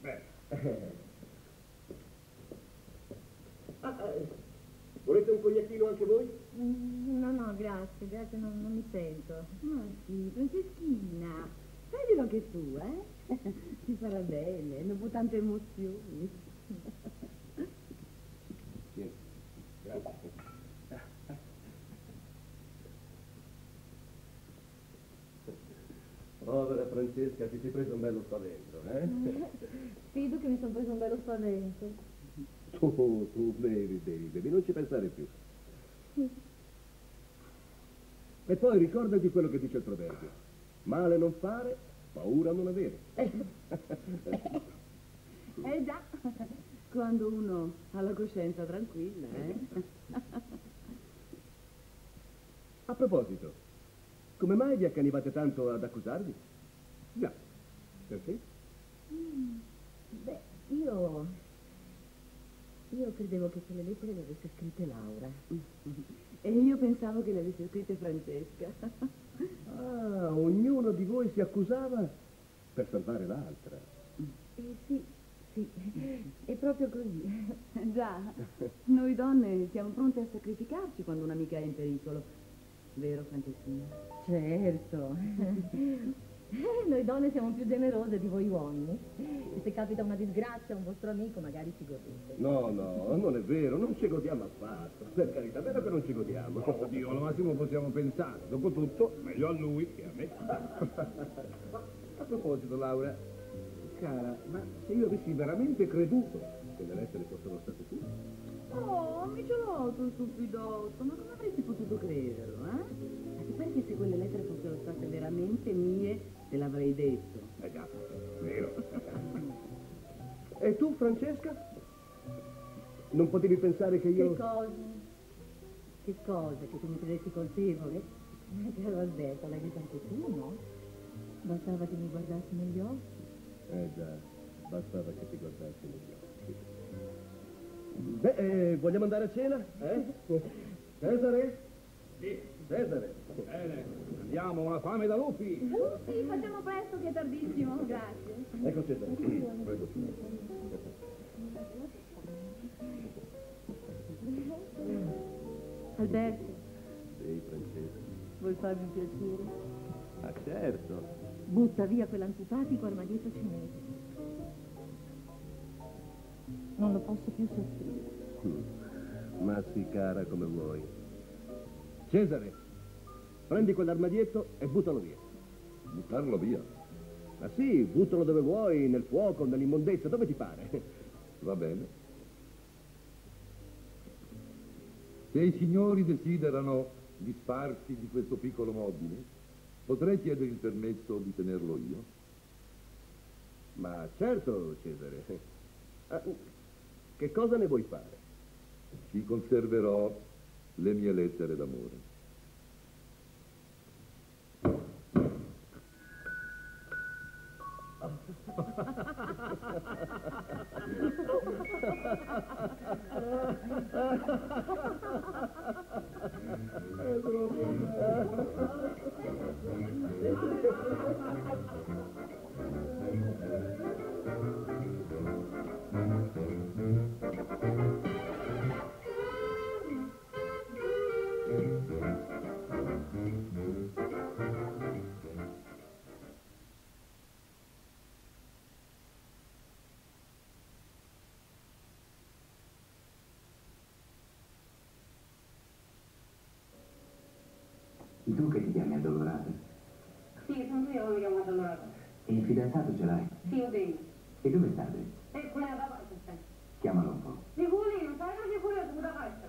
Volete un cognacchino anche voi? No, grazie, non mi sento. Ma sì, Franceschina, prendilo anche tu, Ti farà bene, dopo tante emozioni. Sì, grazie. Povera Francesca, ti sei preso un bello spavento, Fido che mi sono preso un bello spavento. Tu bevi, non ci pensare più. E poi ricordati quello che dice il proverbio. Male non fare, paura non avere. Già, quando uno ha la coscienza tranquilla, A proposito, come mai vi accanivate tanto ad accusarvi? Già, perché? Beh, io credevo che quelle lettere le avesse scritte Laura. E io pensavo che le avesse scritte Francesca. Ah, ognuno di voi si accusava per salvare l'altra. Sì, è proprio così. Già, noi donne siamo pronte a sacrificarci quando un'amica è in pericolo. Vero, Franceschina? Certo. Noi donne siamo più generose di voi uomini. E se capita una disgrazia a un vostro amico, magari ci godete. No, non è vero, non ci godiamo affatto. Per carità, è vero che non ci godiamo. Oddio, al massimo possiamo pensare. Dopotutto, meglio a lui che a me. A proposito, Laura, cara, ma se io avessi veramente creduto che le lettere fossero state tue? Oh, miciolotto, stupidotto, ma come avresti potuto crederlo, eh? Anche perché se quelle lettere fossero state veramente mie, te l'avrei detto. Già, vero. E tu, Francesca? Non potevi pensare che io... Che cosa? Che cosa? Che tu mi credessi colpevole? Ma te l'ho detto, l'hai detto anche tu, no? Bastava che mi guardassi negli occhi. Già, bastava che ti guardassi negli occhi. Beh, vogliamo andare a cena? Cesare? Sì. Cesare? Bene, andiamo, una fame da lupi. Sì, facciamo presto che è tardissimo, grazie. Ecco Cesare. Prego, signore. Alberto, Sì, Francesca. vuoi farmi un piacere? Ah, certo. Butta via quell'antipatico armadietto cinese. Non lo posso più soffrire. Ma sì, cara, come vuoi. Cesare, prendi quell'armadietto e buttalo via. Buttarlo via. Ma sì, buttalo dove vuoi, nel fuoco, nell'immondezza, dove ti pare. Va bene. Se i signori desiderano disfarsi di questo piccolo mobile, potrei chiedere il permesso di tenerlo io? Ma certo, Cesare. Ah, che cosa ne vuoi fare? Ci conserverò le mie lettere d'amore. Tu che ti chiami addolorata? Sì, sono io che mi chiamo addolorata. E il fidanzato ce l'hai? Sì, lo tengo. E dove state? E quella da parte sta. Chiamalo un po'. Nicolino, sai che Nicolino è da parte?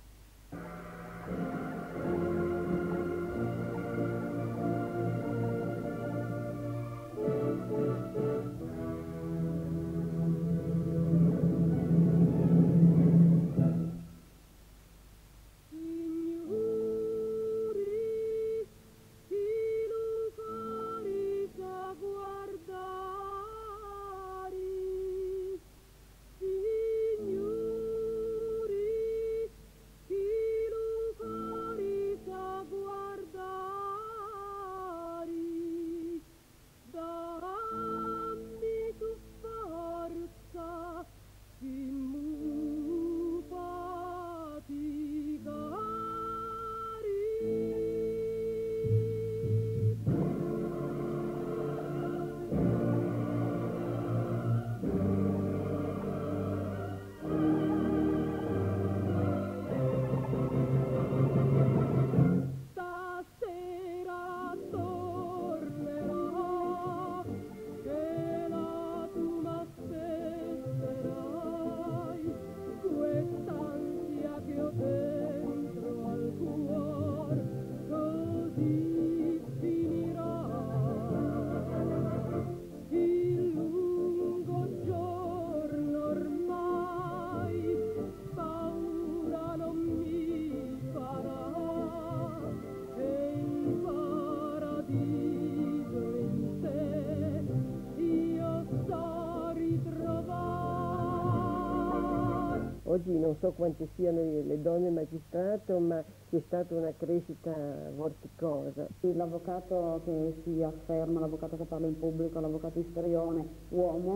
Oggi non so quante siano le donne magistrato, ma c'è stata una crescita vorticosa. L'avvocato che si afferma, l'avvocato che parla in pubblico, l'avvocato istrione, uomo,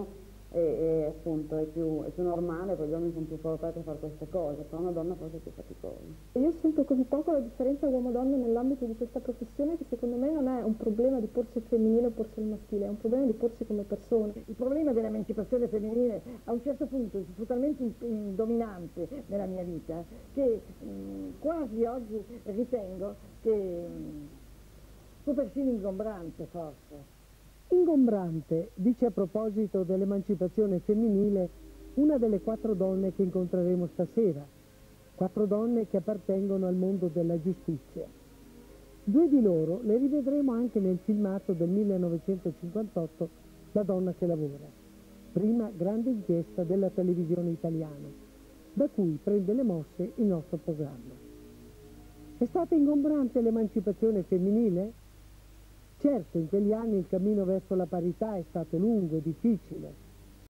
e appunto è più normale, perché gli uomini sono più portati a fare queste cose, però una donna forse è più faticosa. Io sento così poco la differenza uomo-donna nell'ambito di questa professione che secondo me non è un problema di porsi femminile o porsi al maschile, è un problema di porsi come persone. Il problema dell'emancipazione femminile a un certo punto fu talmente dominante nella mia vita che quasi oggi ritengo che fu persino ingombrante forse. Ingombrante, dice a proposito dell'emancipazione femminile una delle 4 donne che incontreremo stasera, 4 donne che appartengono al mondo della giustizia. 2 di loro le rivedremo anche nel filmato del 1958, La donna che lavora, prima grande inchiesta della televisione italiana, da cui prende le mosse il nostro programma. È stata ingombrante l'emancipazione femminile? Certo, in quegli anni il cammino verso la parità è stato lungo e difficile,